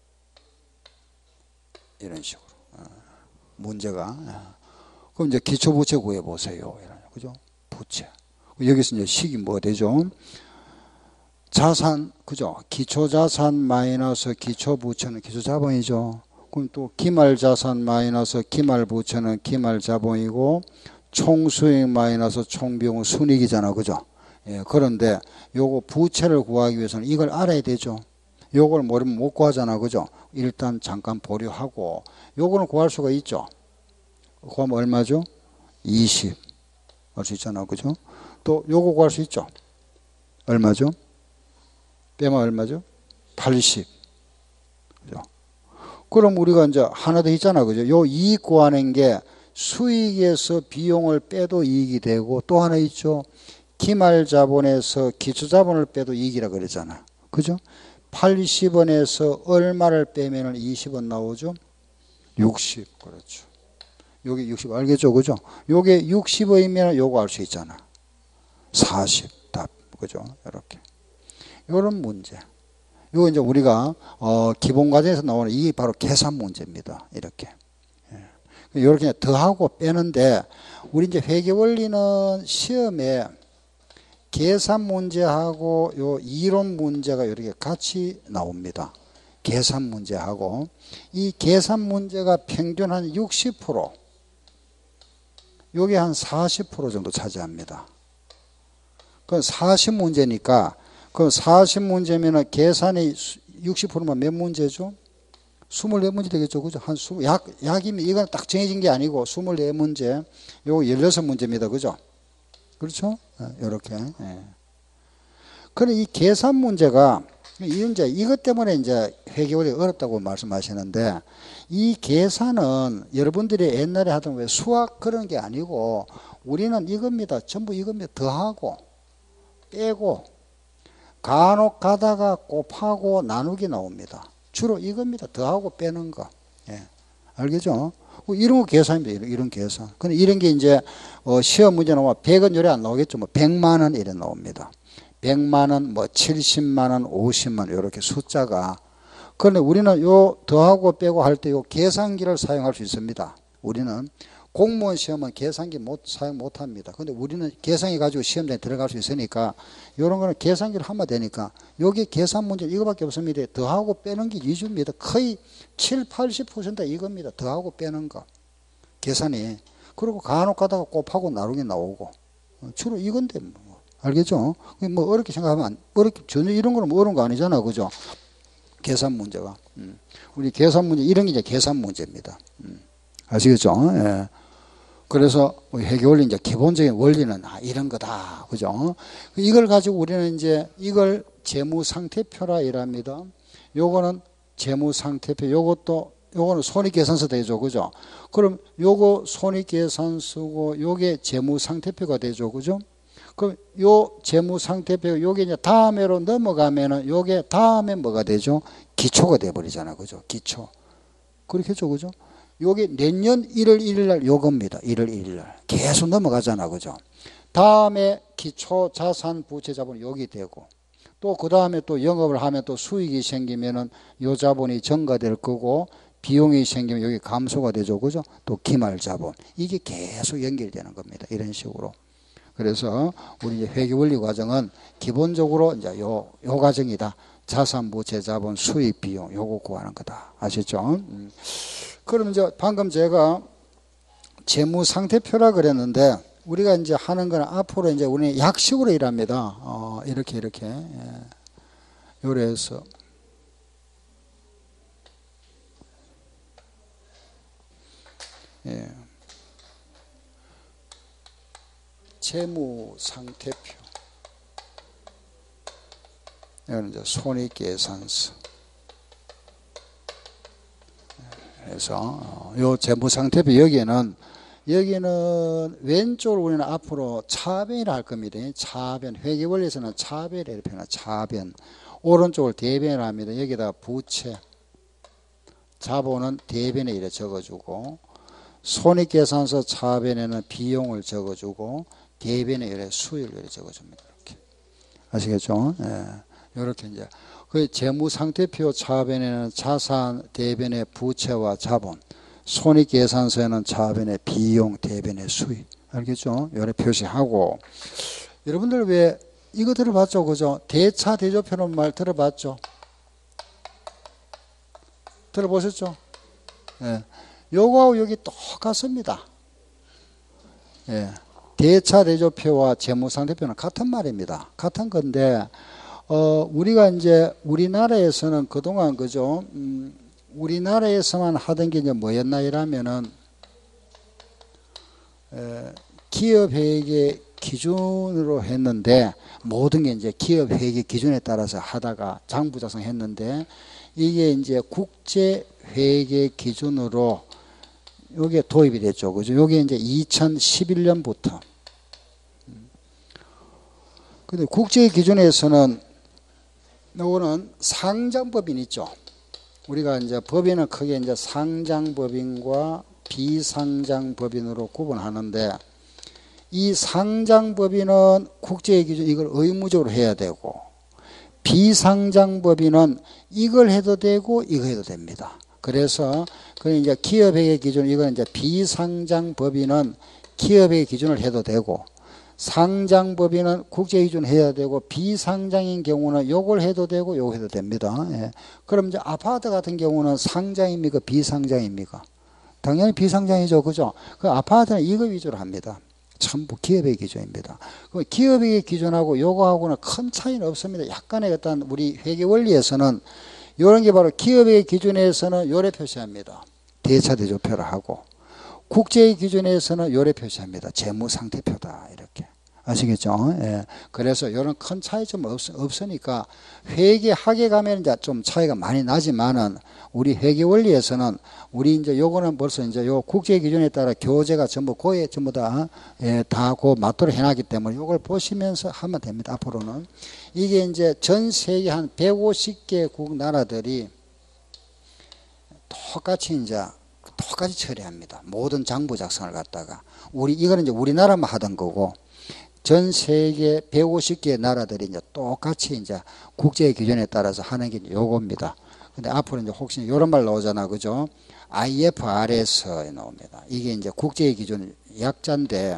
이런 식으로. 문제가. 그럼 이제 기초부채 구해보세요. 그죠? 부채. 여기서 이제 식이 뭐 되죠? 자산, 그죠? 기초자산 마이너스 기초부채는 기초자본이죠. 그럼 또 기말자산 마이너스 기말부채는 기말자본이고, 총수익 마이너스 총비용은 순이익이잖아. 그죠? 예, 그런데 요거 부채를 구하기 위해서는 이걸 알아야 되죠. 요걸 모르면 못 구하잖아. 그죠? 일단 잠깐 보류하고, 요거는 구할 수가 있죠. 구하면 얼마죠? 이십. 알 수 있잖아. 그죠? 또 요거 구할 수 있죠. 얼마죠? 빼면 얼마죠? 팔십. 그죠? 그럼 우리가 이제 하나 더 있잖아. 그죠? 요 이익 구하는 게 수익에서 비용을 빼도 이익이 되고 또 하나 있죠. 기말 자본에서 기초 자본을 빼도 이익이라 그랬잖아. 그죠? 팔십 원에서 얼마를 빼면 이십 원 나오죠? 육십. 그렇죠. 여기 육십 알겠죠? 그죠? 요게 육십 원이면 요거 알 수 있잖아. 사십. 답. 그죠? 이렇게. 요런 문제. 요거 이제 우리가 어 기본 과정에서 나오는 이게 바로 계산 문제입니다. 이렇게. 예. 이렇게 더하고 빼는데 우리 이제 회계 원리는 시험에 계산 문제하고 요 이론 문제가 이렇게 같이 나옵니다. 계산 문제하고 이 계산 문제가 평균 한 육십 퍼센트 요게 한 사십 퍼센트 정도 차지합니다. 그럼 사십 문제니까 그럼 사십 문제면은 계산이 육십 퍼센트면 몇 문제죠? 이십사 문제 되겠죠. 그죠? 한 이십, 약, 약이면 이건 딱 정해진 게 아니고 이십사 문제. 요거 십육 문제입니다. 그죠? 그렇죠? 요렇게. 예. 그럼 이 계산 문제가 이제 이것 때문에 이제 회계원이 어렵다고 말씀하시는데 이 계산은 여러분들이 옛날에 하던 왜 수학 그런 게 아니고 우리는 이겁니다. 전부 이겁니다. 더하고 빼고 간혹 가다가 곱하고 나누기 나옵니다. 주로 이겁니다. 더하고 빼는 거. 예. 알겠죠? 이런 거 계산입니다. 이런, 이런 계산. 근데 이런 게 이제, 어, 시험 문제 나오면 백 원 요래 안 나오겠죠. 뭐, 백만 원 이래 나옵니다. 백만 원, 뭐, 칠십만 원, 오십만 원, 요렇게 숫자가. 그런데 우리는 요 더하고 빼고 할 때 요 계산기를 사용할 수 있습니다. 우리는 공무원 시험은 계산기 못, 사용 못 합니다. 근데 우리는 계산기 가지고 시험장에 들어갈 수 있으니까 요런 거는 계산기를 하면 되니까 요게 계산 문제 이거밖에 없습니다. 더하고 빼는 게 위주입니다. 거의 칠, 팔십 퍼센트 이겁니다. 더하고 빼는 거. 계산이. 그리고 간혹 가다가 곱하고 나누기 나오고. 주로 이건데 뭐. 알겠죠? 뭐 어렵게 생각하면 안, 어렵게, 전혀 이런 거는 뭐 어려운 거 아니잖아. 그죠? 계산 문제가. 음. 우리 계산 문제, 이런 게 이제 계산 문제입니다. 음. 아시겠죠? 예. 그래서 회계 원리 이제 기본적인 원리는 아, 이런 거다. 그죠? 이걸 가지고 우리는 이제 이걸 재무 상태표라 이랍니다. 요거는 재무 상태표. 요것도 요거는 손익 계산서 되죠. 그죠? 그럼 요거 손익 계산서고 요게 재무 상태표가 되죠. 그죠? 그럼 요 재무 상태표 요게 이제 다음에로 넘어가면은 요게 다음에 뭐가 되죠? 기초가 돼 버리잖아. 그죠? 기초. 그렇겠죠. 그죠? 요게 내년 일월 일일 날 요겁니다. 일월 일일 날. 계속 넘어가잖아. 그죠? 다음에 기초 자산 부채 자본이 여기 되고 또 그 다음에 또 영업을 하면 또 수익이 생기면은 요 자본이 증가될 거고 비용이 생기면 여기 감소가 되죠. 그죠? 또 기말 자본. 이게 계속 연결되는 겁니다. 이런 식으로. 그래서 우리 이제 회계 원리 과정은 기본적으로 이제 요, 요 과정이다. 자산 부채 자본 수익 비용 요거 구하는 거다. 아시죠? 음. 그럼 이제 방금 제가 재무 상태표라 그랬는데 우리가 이제 하는 거는 앞으로 이제 우리는 약식으로 일합니다. 어, 이렇게 이렇게 예. 요래서 예. 재무 상태표 이건 이제 손익계산서. 그래서 요 재무 상태표 여기에는 여기는 왼쪽으로 우리는 앞으로 차변이라 할 겁니다. 차변. 회계 원리에서는 차변이라 이렇게 표현합니다. 차변. 오른쪽을 대변이라 합니다. 여기다가 부채. 자본은 대변에 이래 적어주고 손익계산서 차변에는 비용을 적어주고 대변에 이래 수익을 이래 적어줍니다. 이렇게. 아시겠죠? 예. 이렇게 이제. 그 재무상태표 차변에는 자산, 대변의 부채와 자본, 손익계산서에는 차변의 비용, 대변의 수익. 알겠죠? 요래 표시하고. 여러분들 왜 이거 들어봤죠? 그죠? 대차, 대조표라는 말 들어봤죠? 들어보셨죠? 예. 요거하고 여기 똑같습니다. 예. 대차, 대조표와 재무상태표는 같은 말입니다. 같은 건데, 어, 우리가 이제 우리나라에서는 그동안 그죠? 음, 우리나라에서만 하던 게 이제 뭐였나 이라면은, 에, 기업회계 기준으로 했는데 모든 게 이제 기업 회계 기준에 따라서 하다가 장부 작성했는데 이게 이제 국제 회계 기준으로 요게 도입이 됐죠. 그죠? 요게 이제 이천십일 년부터. 근데 국제 기준에서는 요거는 상장법인 있죠. 우리가 이제 법인은 크게 이제 상장법인과 비상장법인으로 구분하는데 이 상장법인은 국제 기준 이걸 의무적으로 해야 되고 비상장법인은 이걸 해도 되고 이거 해도 됩니다. 그래서 그 이제 기업회계 기준 이건 이제 비상장법인은 기업회계 기준을 해도 되고 상장법인은 국제 기준 해야 되고 비상장인 경우는 요걸 해도 되고 요거 해도 됩니다. 예. 그럼 이제 아파트 같은 경우는 상장입니까 비상장입니까? 당연히 비상장이죠. 그죠? 그 아파트는 이거 위주로 합니다. 전부 기업의 기준입니다. 그 기업의 기준하고 요거하고는 큰 차이는 없습니다. 약간의 어떤 우리 회계 원리에서는 이런 게 바로 기업의 기준에서는 요래 표시합니다. 대차대조표를 하고 국제의 기준에서는 요래 표시합니다. 재무상태표다 이렇게. 아시겠죠? 예. 그래서 이런 큰 차이점 없, 없으니까 회계학에 가면 이제 좀 차이가 많이 나지만은 우리 회계 원리에서는 우리 이제 요거는 벌써 이제 요 국제 기준에 따라 교재가 전부 고에 전부 다, 예, 다 고 맞도록 해놨기 때문에 요걸 보시면서 하면 됩니다. 앞으로는. 이게 이제 전 세계 한 백오십 개국 나라들이 똑같이 이제 똑같이 처리합니다. 모든 장부 작성을 갖다가. 우리, 이거는 이제 우리나라만 하던 거고 전 세계 백오십 개 나라들이 이제 똑같이 이제 국제 기준에 따라서 하는 게 요겁니다. 근데 앞으로 이제 혹시 이런 말 나오잖아. 그죠? 아이에프알에스에 나옵니다. 이게 이제 국제 기준 약자인데,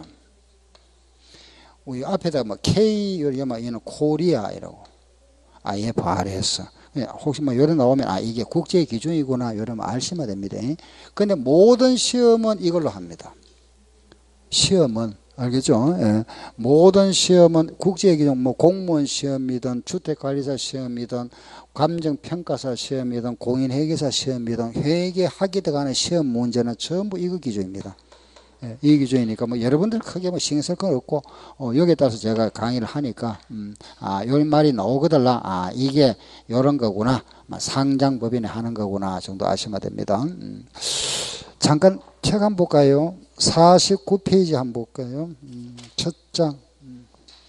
우리 앞에다 뭐 K, 여기만 얘는 코리아 이라고. 아이에프알에스. 혹시 뭐 요런 나오면 아, 이게 국제 기준이구나. 이러면 알시면 됩니다. 근데 모든 시험은 이걸로 합니다. 시험은. 알겠죠? 예. 모든 시험은 국제기준, 뭐 공무원 시험이든 주택관리사 시험이든 감정평가사 시험이든 공인회계사 시험이든 회계학에 들어가는 시험 문제는 전부 이거 기준입니다. 예. 이 기준이니까 뭐 여러분들 크게 뭐 신경 쓸 건 없고 어, 여기에 따라서 제가 강의를 하니까 음, 아, 요 말이 나오거들라. 아, 이게 요런 거구나. 상장법인에 하는 거구나 정도 아시면 됩니다. 음. 잠깐 책 한번 볼까요? 사십구 페이지 한번 볼까요? 음, 첫 장. 음.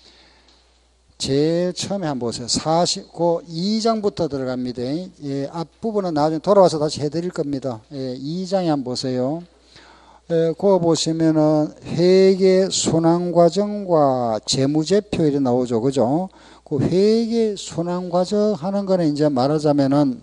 제일 처음에 한번 보세요. 사십구, 이 장부터 들어갑니다. 예, 앞부분은 나중에 돌아와서 다시 해드릴 겁니다. 예, 이 장에 한번 보세요. 예, 그거 보시면은 회계 순환 과정과 재무제표 이렇게 나오죠. 그죠? 그 회계 순환 과정 하는 거는 이제 말하자면은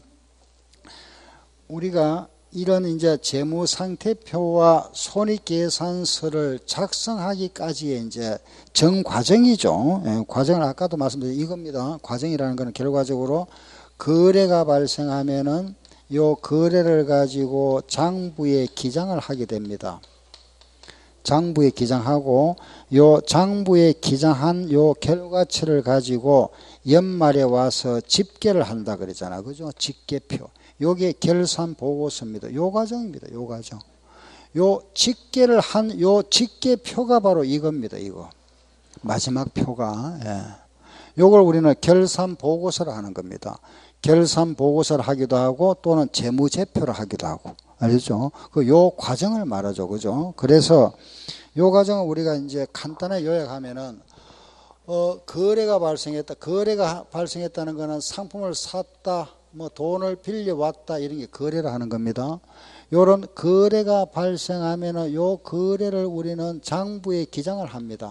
우리가 이런 이제 재무상태표와 손익계산서를 작성하기까지의 이제 전 과정이죠. 예, 과정을 아까도 말씀드린 이겁니다. 과정이라는 것은 결과적으로 거래가 발생하면은 요 거래를 가지고 장부에 기장을 하게 됩니다. 장부에 기장하고 요 장부에 기장한 요 결과치를 가지고 연말에 와서 집계를 한다 그랬잖아. 그죠? 집계표. 요게 결산 보고서입니다. 요 과정입니다. 요 과정. 요 집계를 한 요 집계표가 바로 이겁니다. 이거. 마지막 표가. 예. 요걸 우리는 결산 보고서를 하는 겁니다. 결산 보고서를 하기도 하고 또는 재무제표를 하기도 하고. 알겠죠? 그 요 과정을 말하죠. 그죠? 그래서 요 과정을 우리가 이제 간단하게 요약하면은 어, 거래가 발생했다. 거래가 발생했다는 거는 상품을 샀다. 뭐 돈을 빌려왔다 이런 게 거래를 하는 겁니다. 요런 거래가 발생하면은 요 거래를 우리는 장부에 기장을 합니다.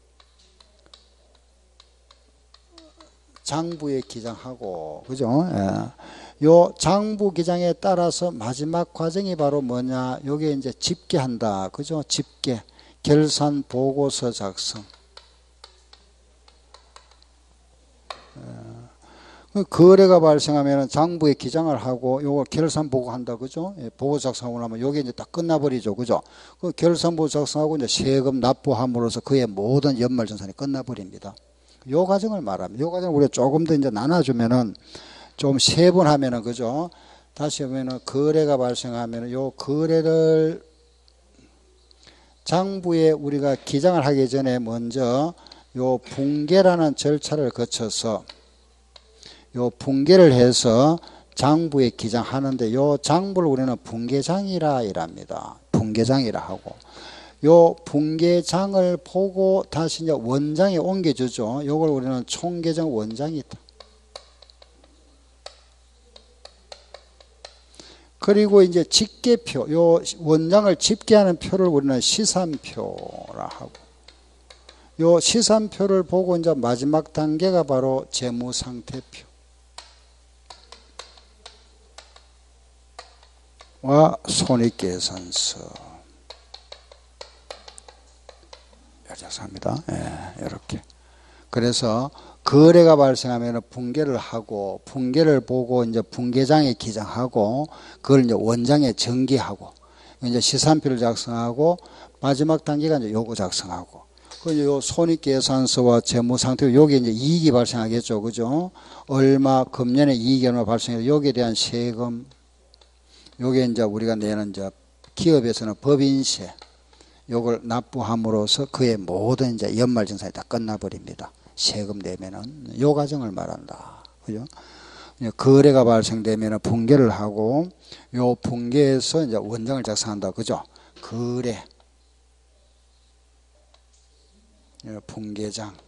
장부에 기장하고 그죠? 예. 요 장부 기장에 따라서 마지막 과정이 바로 뭐냐? 요게 이제 집계한다. 그죠? 집계. 결산 보고서 작성. 거래가 발생하면 장부에 기장을 하고 요거 결산 보고한다. 그죠? 예, 보고 작성하고 나면 요게 이제 딱 끝나버리죠. 그죠? 그 결산 보고 작성하고 이제 세금 납부함으로써 그의 모든 연말정산이 끝나버립니다. 요 과정을 말합니다. 요 과정을 우리가 조금 더 이제 나눠주면은 좀 세분하면은 그죠? 다시 보면은 거래가 발생하면은 요 거래를 장부에 우리가 기장을 하기 전에 먼저 요 붕괴라는 절차를 거쳐서 요 붕괴를 해서 장부에 기장하는데 요 장부를 우리는 붕괴장이라 이랍니다. 붕괴장이라 하고 요 붕괴장을 보고 다시 이제 원장에 옮겨주죠. 요걸 우리는 총계정 원장이다. 그리고 이제 집계표, 요 원장을 집계하는 표를 우리는 시산표라 하고 요 시산표를 보고 이제 마지막 단계가 바로 재무상태표. 와 손익계산서. 죄송합니다. 예, 이렇게. 그래서 거래가 발생하면 붕괴를 하고 붕괴를 보고 이제 붕괴장에 기장하고 그걸 이제 원장에 전기하고 이제 시산표를 작성하고 마지막 단계가 이제 요거 작성하고 그 요 손익계산서와 재무상태 여기 이제 이익이 발생하겠죠, 그죠? 얼마 금년에 이익이 얼마 발생해서 여기에 대한 세금 요게 이제 우리가 내는 이제 기업에서는 법인세 요걸 납부함으로써 그의 모든 이제 연말정산이 다 끝나버립니다. 세금 내면은 요 과정을 말한다. 그죠? 거래가 발생되면은 붕괴를 하고 요 붕괴에서 이제 원장을 작성한다. 그죠? 거래. 붕괴장.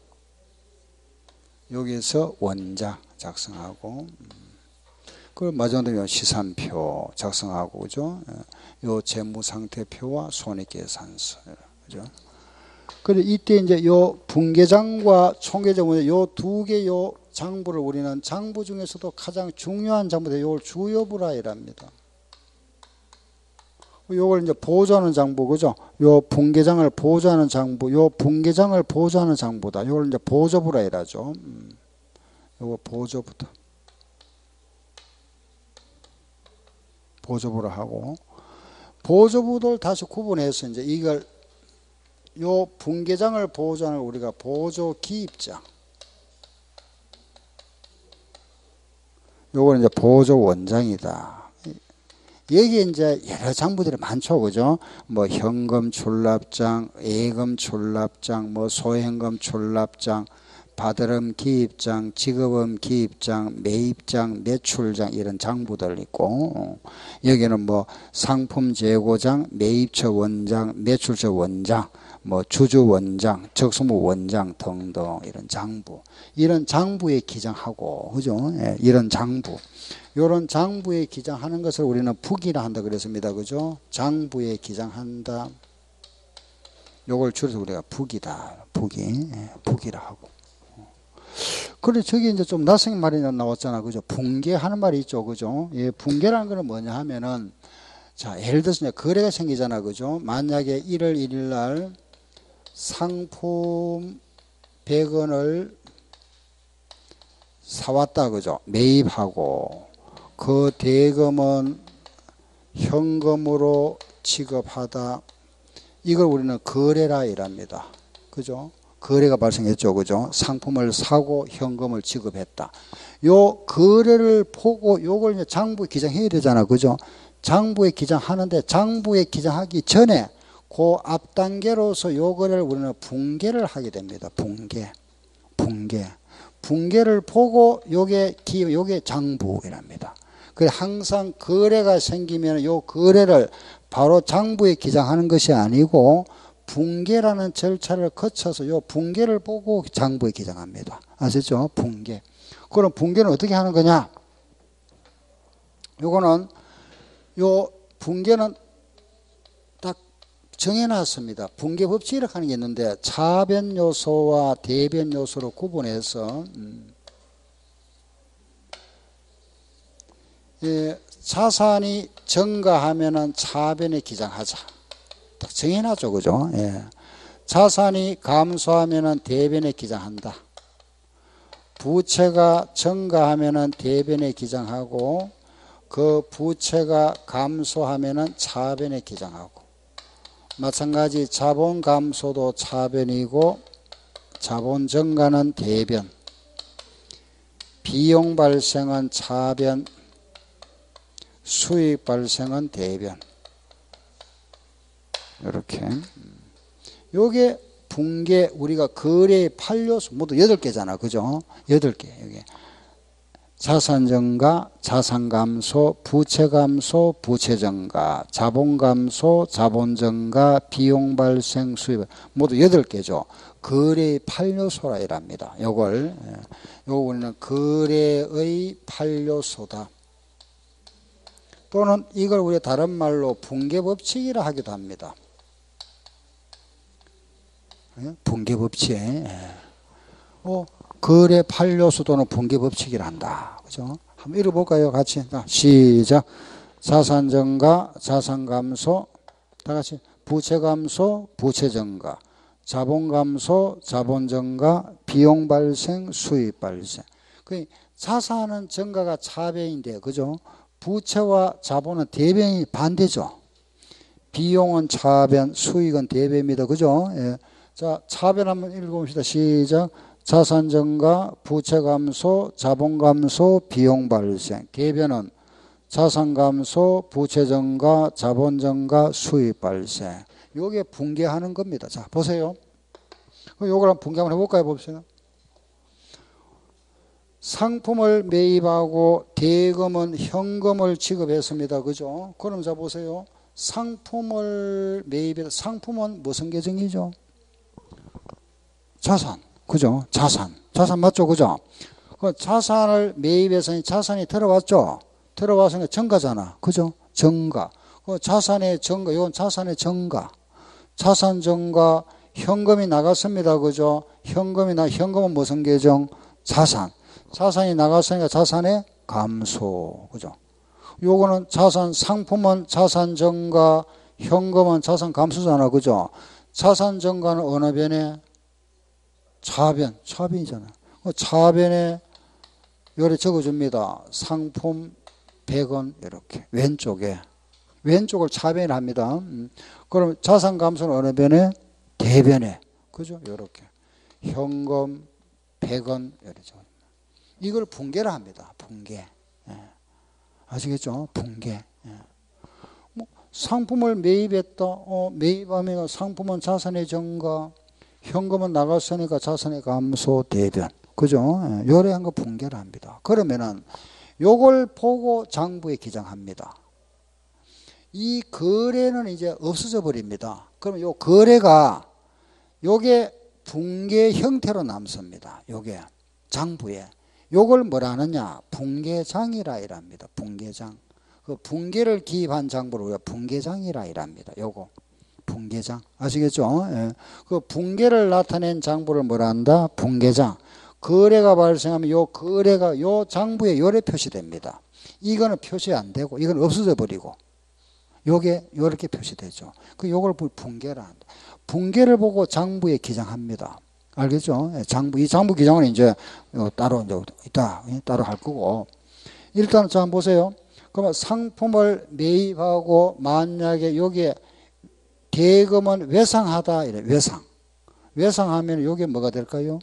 여기서 원장 작성하고 그 마지막에 시산표 작성하고 그죠? 요 재무상태표와 손익계산서. 그죠? 그래 이때 이제 요 붕괴장과 총계장은 요 두 개 요 장부를 우리는 장부 중에서도 가장 중요한 장부인데 요걸 주요부라 이랍니다. 요걸 이제 보조하는 장부 그죠? 요 붕괴장을 보조하는 장부, 요 붕괴장을 보조하는 장부다. 요걸 이제 보조부라 이라죠. 음. 요거 보조부다. 보조부라 하고 보조부들 다시 구분해서 이제 이걸 요 붕괴장을 보조하는 우리가 보조기입장. 요거는 이제 보조원장이다. 여기에 이제 여러 장부들이 많죠, 그죠? 뭐 현금 출납장, 예금 출납장, 뭐 소현금 출납장, 받으름 기입장, 지급음 기입장, 매입장, 매출장 이런 장부들 있고 여기는 뭐 상품 재고장, 매입처 원장, 매출처 원장, 뭐 주주 원장, 적수무 원장 등등 이런 장부, 이런 장부에 기장하고 그죠? 예, 이런 장부, 이런 장부에 기장하는 것을 우리는 북이라 한다 그랬습니다, 그죠? 장부에 기장한다. 요걸 줄여서 우리가 북이다, 북이, 예, 북이라 하고. 그래 저기 이제 좀 낯선 말이 나왔잖아, 그죠? 붕괴하는 말이 있죠, 그죠? 예, 붕괴라는 거는 뭐냐 하면은 자 예를 들어서 이제 거래가 생기잖아, 그죠? 만약에 일월 일일 날 상품 백 원을 사왔다, 그죠? 매입하고 그 대금은 현금으로 지급하다. 이걸 우리는 거래라 이랍니다. 그죠? 거래가 발생했죠, 그죠? 상품을 사고 현금을 지급했다. 요 거래를 보고 요걸 이제 장부에 기장해야 되잖아, 그죠? 장부에 기장하는데 장부에 기장하기 전에 그 앞 단계로서 요거를 우리는 붕괴를 하게 됩니다. 붕괴, 붕괴, 붕괴를 보고 요게 기, 요게 장부이랍니다. 그래 항상 거래가 생기면 요 거래를 바로 장부에 기장하는 것이 아니고 붕괴라는 절차를 거쳐서 요 붕괴를 보고 장부에 기장합니다. 아시죠? 붕괴. 그럼 붕괴는 어떻게 하는 거냐? 요거는 요 붕괴는 딱 정해놨습니다. 붕괴 법칙이라고 하는 게 있는데 차변 요소와 대변 요소로 구분해서 음, 예, 자산이 증가하면은 차변에 기장하자. 딱 정해놨죠, 그죠? 예. 자산이 감소하면은 대변에 기장한다. 부채가 증가하면은 대변에 기장하고 그 부채가 감소하면은 차변에 기장하고 마찬가지 자본 감소도 차변이고 자본 증가는 대변, 비용 발생은 차변, 수익 발생은 대변. 이렇게. 요게 붕괴, 우리가 거래의 팔 요소 모두 여덟 개잖아. 그죠? 여덟 개. 여기. 자산 증가, 자산 감소, 부채 감소, 부채 증가, 자본 감소, 자본 증가, 비용 발생, 수입 모두 여덟 개죠. 거래의 팔 요소라 이랍니다. 요걸 요거 우리는 거래의 팔 요소다. 또는 이걸 우리 다른 말로 붕괴 법칙이라 하기도 합니다. 붕괴 법칙. 어, 거래 팔 요소 또는 붕괴 법칙이라 한다. 그죠? 한번 읽어볼까요? 같이. 자, 시작. 자산 증가, 자산 감소, 다 같이. 부채 감소, 부채 증가, 자본 감소, 자본 증가, 비용 발생, 수입 발생. 그 자산은 증가가 차변인데, 그죠? 부채와 자본은 대변이 반대죠. 비용은 차변, 수익은 대변입니다. 그죠? 예. 자, 차변 한번 읽어봅시다. 시작. 자산 증가, 부채 감소, 자본 감소, 비용 발생. 대변은 자산 감소, 부채 증가, 자본 증가, 수입 발생. 요게 붕괴하는 겁니다. 자, 보세요. 요걸 한번 붕괴 한번 해볼까요? 봅시다. 상품을 매입하고 대금은 현금을 지급했습니다. 그죠? 그럼 자 보세요. 상품을 매입해서 상품은 무슨 계정이죠? 자산. 그죠? 자산. 자산 맞죠? 그죠? 그 자산을 매입해서 자산이 들어왔죠? 들어왔으니까 증가잖아. 그죠? 증가. 그 자산의 증가, 이건 자산의 증가. 자산 증가, 현금이 나갔습니다. 그죠? 현금이 나, 현금은 무슨 계정? 자산. 자산이 나갔으니까 자산의 감소. 그죠? 요거는 자산, 상품은 자산 증가, 현금은 자산 감소잖아. 그죠? 자산 증가는 어느 변에? 차변, 차변이잖아. 차변에 요래 적어줍니다. 상품 백 원 이렇게 왼쪽에 왼쪽을 차변을 합니다. 음. 그럼 자산 감소는 어느 변에? 대변에. 그죠? 요렇게 현금 백 원 이렇게 적어줍니다. 이걸 붕괴를 합니다. 붕괴. 예. 아시겠죠? 붕괴. 예. 뭐 상품을 매입했다. 어, 매입하면 상품은 자산의 증가, 현금은 나갔으니까 자산의 감소, 대변. 그죠? 예. 요래한 거 붕괴를 합니다. 그러면은 요걸 보고 장부에 기장합니다. 이 거래는 이제 없어져 버립니다. 그러면 요 거래가 요게 붕괴 형태로 남습니다. 요게 장부에. 요걸 뭐라 하느냐? 붕괴장이라 이랍니다. 붕괴장. 그 붕괴를 기입한 장부를 우리가 붕괴장이라 이랍니다. 요거. 붕괴장. 아시겠죠? 예. 그 붕괴를 나타낸 장부를 뭐라 한다? 붕괴장. 거래가 발생하면 요 거래가 요 장부에 요래 표시됩니다. 이거는 표시 안 되고, 이건 없어져 버리고, 요게 요렇게 표시되죠. 그 요걸 붕괴라 한다. 붕괴를 보고 장부에 기장합니다. 알겠죠? 장부, 이 장부 기장은 이제 따로 이제 이따 따로 할 거고. 일단 자 한번 보세요. 그러면 상품을 매입하고 만약에 여기에 대금은 외상하다 이래. 외상. 외상하면 여기 뭐가 될까요?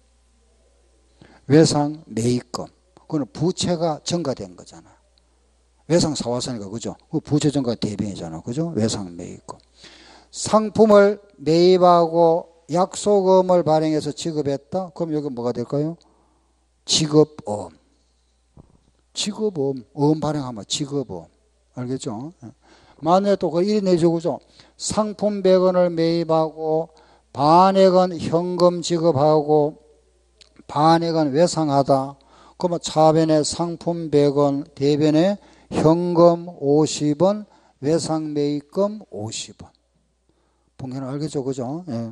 외상 매입금. 그거는 부채가 증가된 거잖아. 외상 사왔으니까 그죠? 그 부채 증가 대변이잖아. 그죠? 외상 매입금. 상품을 매입하고 약소금을 발행해서 지급했다. 그럼 여기 뭐가 될까요? 지급음. 지급음. 음 발행하면 지급음. 알겠죠? 만약에 또 그 일이 내죠. 그죠? 상품 백 원을 매입하고 반액은 현금 지급하고 반액은 외상하다. 그러면 차변에 상품 백 원, 대변에 현금 오십 원, 외상 매입금 오십 원. 붕괴는 알겠죠? 그죠? 예.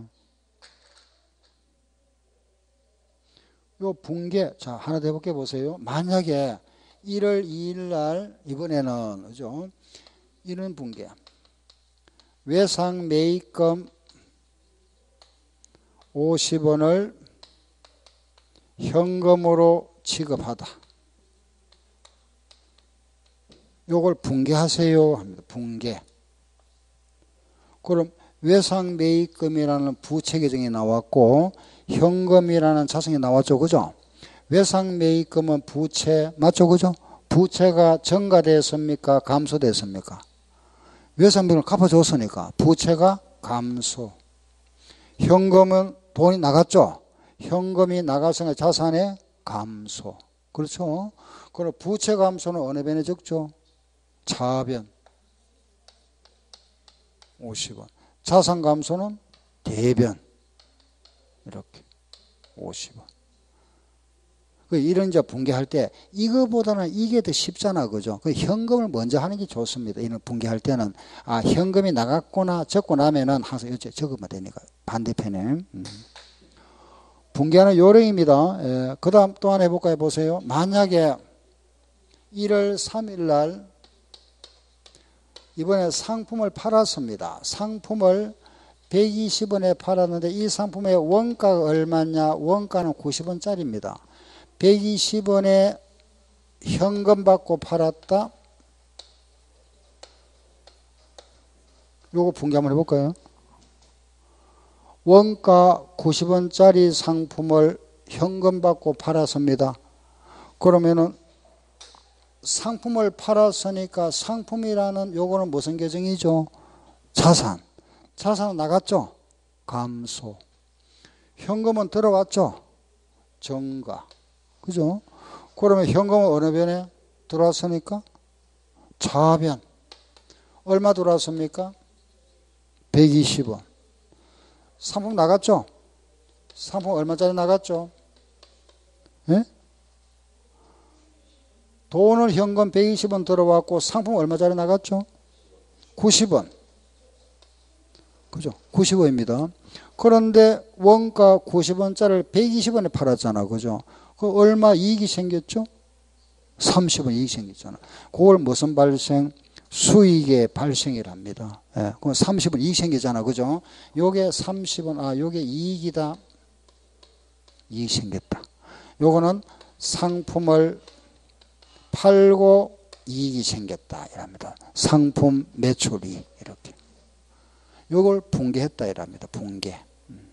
요 붕괴, 자, 하나 더 해볼게 보세요. 만약에 일월 이일 날, 이번에는, 그죠? 이런 붕괴. 외상 매입금 오십 원을 현금으로 지급하다. 요걸 붕괴하세요 합니다. 붕괴. 그럼 외상 매입금이라는 부채 계정이 나왔고 현금이라는 자산이 나왔죠. 그죠? 외상 매입금은 부채 맞죠? 그죠? 부채가 증가됐습니까? 감소됐습니까? 외상 매입금을 갚아줬으니까 부채가 감소. 현금은 돈이 나갔죠. 현금이 나가서 자산의 감소. 그렇죠. 그럼 부채 감소는 어느 변에 적죠? 차변 오십 원. 자산 감소는 대변 이렇게 오십 원. 이런 이제 분개할 때 이거보다는 이게 더 쉽잖아, 그죠? 그 현금을 먼저 하는 게 좋습니다. 이런 분개할 때는 아 현금이 나갔구나 적고 나면은 항상 이렇게 적으면 되니까 반대편에 음. 분개하는 요령입니다. 예, 그 다음 또 하나 해볼까요? 보세요. 만약에 일월 삼일 날 이번에 상품을 팔았습니다. 상품을 백이십 원에 팔았는데 이 상품의 원가가 얼마냐? 원가는 구십 원짜리입니다. 백이십 원에 현금 받고 팔았다. 요거 분개 한번 해볼까요? 원가 구십 원짜리 상품을 현금 받고 팔았습니다. 그러면은 상품을 팔았으니까 상품이라는 요거는 무슨 계정이죠? 자산. 자산은 나갔죠? 감소. 현금은 들어왔죠? 증가. 그죠? 그러면 현금은 어느 변에 들어왔으니까? 좌변. 얼마 들어왔습니까? 백이십 원. 상품 나갔죠? 상품 얼마짜리 나갔죠? 예? 돈은 현금 백이십 원 들어왔고 상품 얼마짜리 나갔죠? 구십 원. 그죠? 구십 원입니다. 그런데 원가 구십 원짜리를 백이십 원에 팔았잖아. 그죠? 그 얼마 이익이 생겼죠? 삼십 원 이익이 생겼잖아. 그걸 무슨 발생? 수익의 발생이랍니다. 예, 그럼 삼십 원 이익 생기잖아. 그죠? 요게 삼십 원, 아, 요게 이익이다. 이익 생겼다. 요거는 상품을 팔고 이익이 생겼다. 이랍니다. 상품 매출이 이렇게. 요걸 분개했다. 이랍니다. 분개. 음.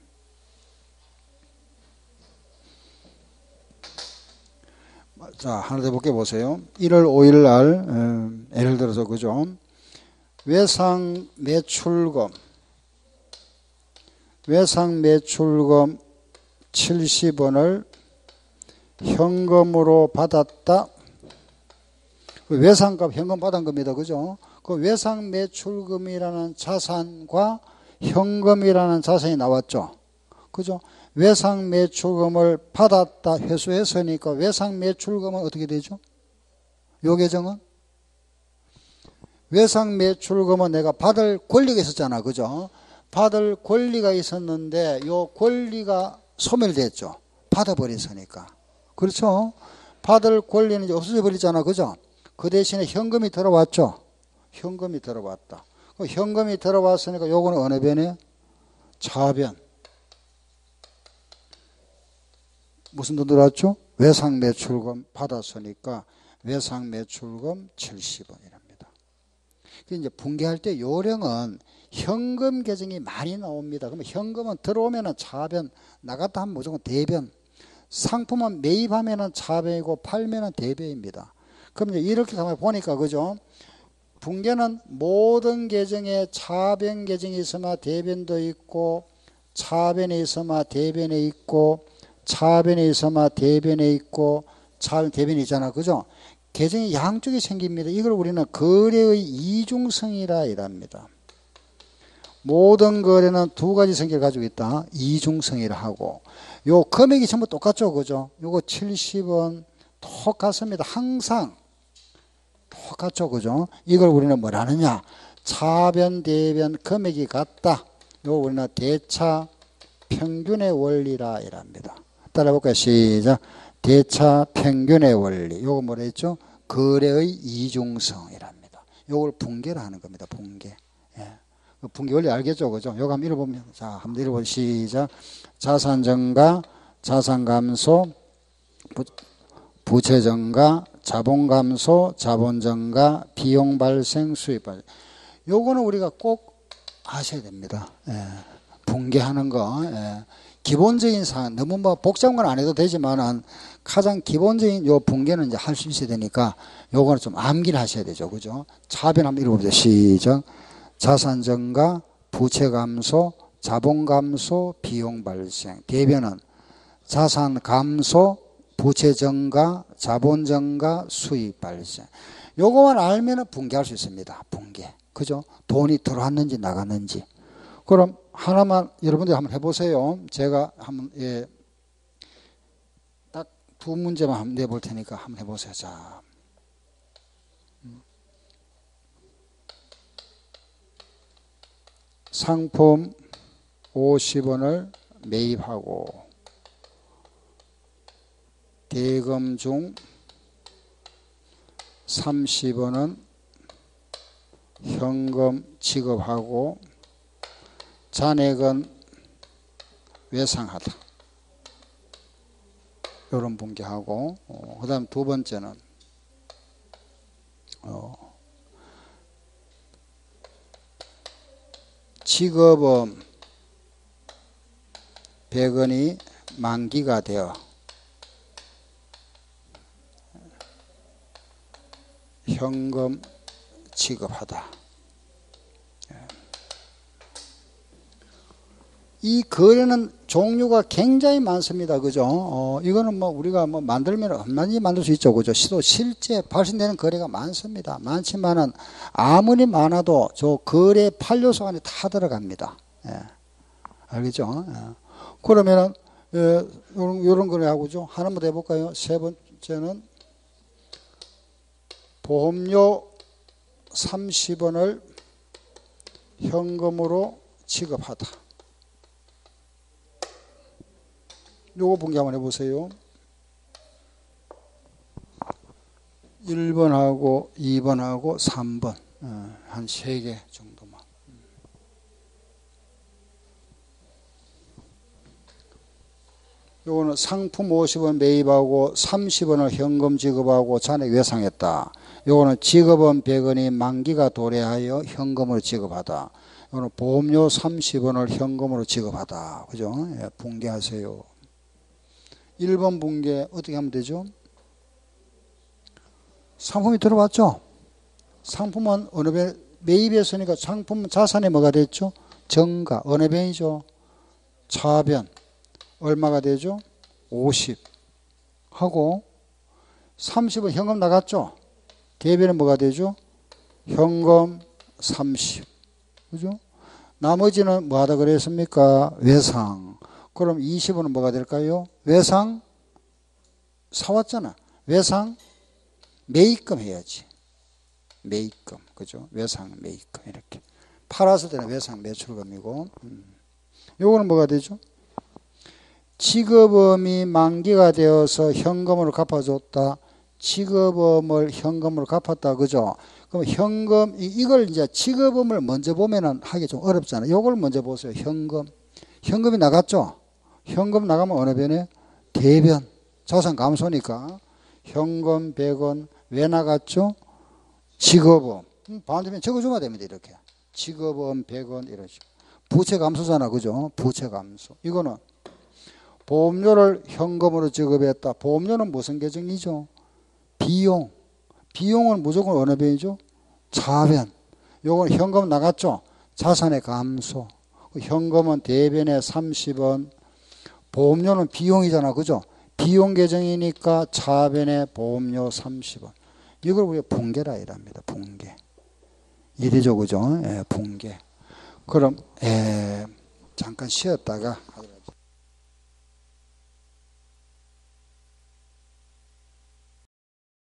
자, 하나 더 볼게 보세요. 일월 오일 날, 음, 예를 들어서, 그죠? 외상 매출금, 외상 매출금 칠십 원을 현금으로 받았다. 외상값 현금 받은 겁니다. 그죠? 그 외상 매출금이라는 자산과 현금이라는 자산이 나왔죠. 그죠? 외상 매출금을 받았다 회수했으니까 외상 매출금은 어떻게 되죠? 요 계정은? 외상 매출금은 내가 받을 권리가 있었잖아. 그죠? 받을 권리가 있었는데 요 권리가 소멸됐죠. 받아버렸으니까. 그렇죠? 받을 권리는 이제 없어져 버리잖아. 그죠? 그 대신에 현금이 들어왔죠. 현금이 들어왔다. 그 현금이 들어왔으니까 요거는 어느 변에? 좌변. 무슨 돈 들어왔죠? 외상 매출금 받았으니까 외상 매출금 칠십 원이랍니다. 이제 분개할 때 요령은 현금 계정이 많이 나옵니다. 그러면 현금은 들어오면은 좌변, 나갔다 하면 무조건 대변. 상품은 매입하면은 좌변이고 팔면은 대변입니다. 그럼 이제 이렇게 가만 보니까 그죠? 분개는 모든 계정에 좌변 계정이 있으면 대변도 있고 좌변에 있으면 대변에 있고 좌변에 있으면 대변에 있고 좌변 대변이 있잖아. 그죠? 계정이 양쪽이 생깁니다. 이걸 우리는 거래의 이중성이라 이랍니다. 모든 거래는 두 가지 성격을 가지고 있다. 이중성이라 하고 요 금액이 전부 똑같죠. 그죠? 요거 칠십 원 똑같습니다. 항상 똑같죠. 그죠? 이걸 우리는 뭐라 하느냐? 차변, 대변, 금액이 같다. 요거 우리는 대차 평균의 원리라 이랍니다. 따라 볼까요? 시작. 대차 평균의 원리. 요거 뭐라 했죠? 거래의 이중성이랍니다. 요걸 분개를 하는 겁니다. 분개. 예. 분개 원리 알겠죠? 그죠? 요거 한번 읽어보면. 자, 한번 읽어보면 시작. 자산 증가, 자산 감소, 부, 부채 증가, 자본 감소, 자본 증가, 비용 발생, 수입 발생. 요거는 우리가 꼭 아셔야 됩니다. 예. 분개하는 거. 예. 기본적인 사항, 너무 뭐 복잡한 건 안 해도 되지만은 가장 기본적인 요 분개는 이제 할 수 있어야 되니까 요거는 좀 암기를 하셔야 되죠. 그죠? 차변 한번 읽어보세요. 시작. 자산 증가, 부채 감소, 자본 감소, 비용 발생. 대변은 자산 감소, 부채 증가, 자본 증가, 수입 발생. 요거만 알면은 붕괴할 수 있습니다. 붕괴. 그죠? 돈이 들어왔는지 나갔는지. 그럼 하나만 여러분들 한번 해보세요. 제가 한번 예, 딱 두 문제만 한번 내볼 테니까 한번 해보세요. 자, 상품 오십 원을 매입하고 대금 중 삼십 원은 현금 지급하고 잔액은 외상하다. 이런 붕괴하고 어, 그 다음 두 번째는 어, 지급은 백 원이 만기가 되어 현금 지급하다. 이 거래는 종류가 굉장히 많습니다. 그죠? 어, 이거는 뭐 우리가 뭐 만들면 얼마든지 만들 수 있죠. 그죠? 시도 실제 발생되는 거래가 많습니다. 많지만은 아무리 많아도 저 거래 팔 요소 안에 다 들어갑니다. 예. 알겠죠? 예. 그러면은, 예, 요런, 요런 거래하고죠. 하나만 더 해볼까요? 세 번째는 보험료 삼십 원을 현금으로 지급하다. 요거 분개 한번 해보세요. 일 번하고 이 번하고 삼 번 어, 한 세 개 정도만. 요거는 상품 오십 원 매입하고 삼십 원을 현금 지급하고 잔액 외상했다. 요거는 지급은 백 원이 만기가 도래하여 현금으로 지급하다. 요거는 보험료 삼십 원을 현금으로 지급하다. 그죠? 예, 분개하세요. 일 번 분개 어떻게 하면 되죠? 상품이 들어왔죠? 상품은 어느 배 매입했으니까 상품 자산이 뭐가 됐죠? 정가. 어느 변이죠? 차변. 얼마가 되죠? 오십. 하고 삼십은 현금 나갔죠? 대변은 뭐가 되죠? 현금 삼십. 그죠? 나머지는 뭐 하다 그랬습니까? 외상. 그럼 이십 원은 뭐가 될까요? 외상 사왔잖아. 외상 매입금 해야지. 매입금. 그죠? 외상 매입금 이렇게. 팔았을 때는 외상 매출금이고. 음. 요거는 뭐가 되죠? 지급음이 만기가 되어서 현금으로 갚아줬다. 지급음을 현금으로 갚았다. 그죠? 그럼 현금 이걸 이제 지급음을 먼저 보면은 하기 좀 어렵잖아요. 요걸 먼저 보세요. 현금. 현금이 나갔죠? 현금 나가면 어느 변에? 대변. 자산 감소니까. 현금 백 원. 왜 나갔죠? 지급음. 반대면 적어주면 됩니다. 이렇게. 지급음 백 원 이런 식으로. 부채 감소잖아. 그죠? 부채 감소. 이거는 보험료를 현금으로 지급했다. 보험료는 무슨 계정이죠? 비용. 비용은 무조건 어느 변이죠? 자변. 요건 현금 나갔죠? 자산의 감소. 현금은 대변에 삼십 원. 보험료는 비용이잖아. 그죠? 비용 계정이니까 차변에 보험료 삼십 원. 이걸 우리가 붕괴라 이랍니다. 붕괴. 이래죠. 그죠? 예, 붕괴. 그럼, 예, 잠깐 쉬었다가 하도록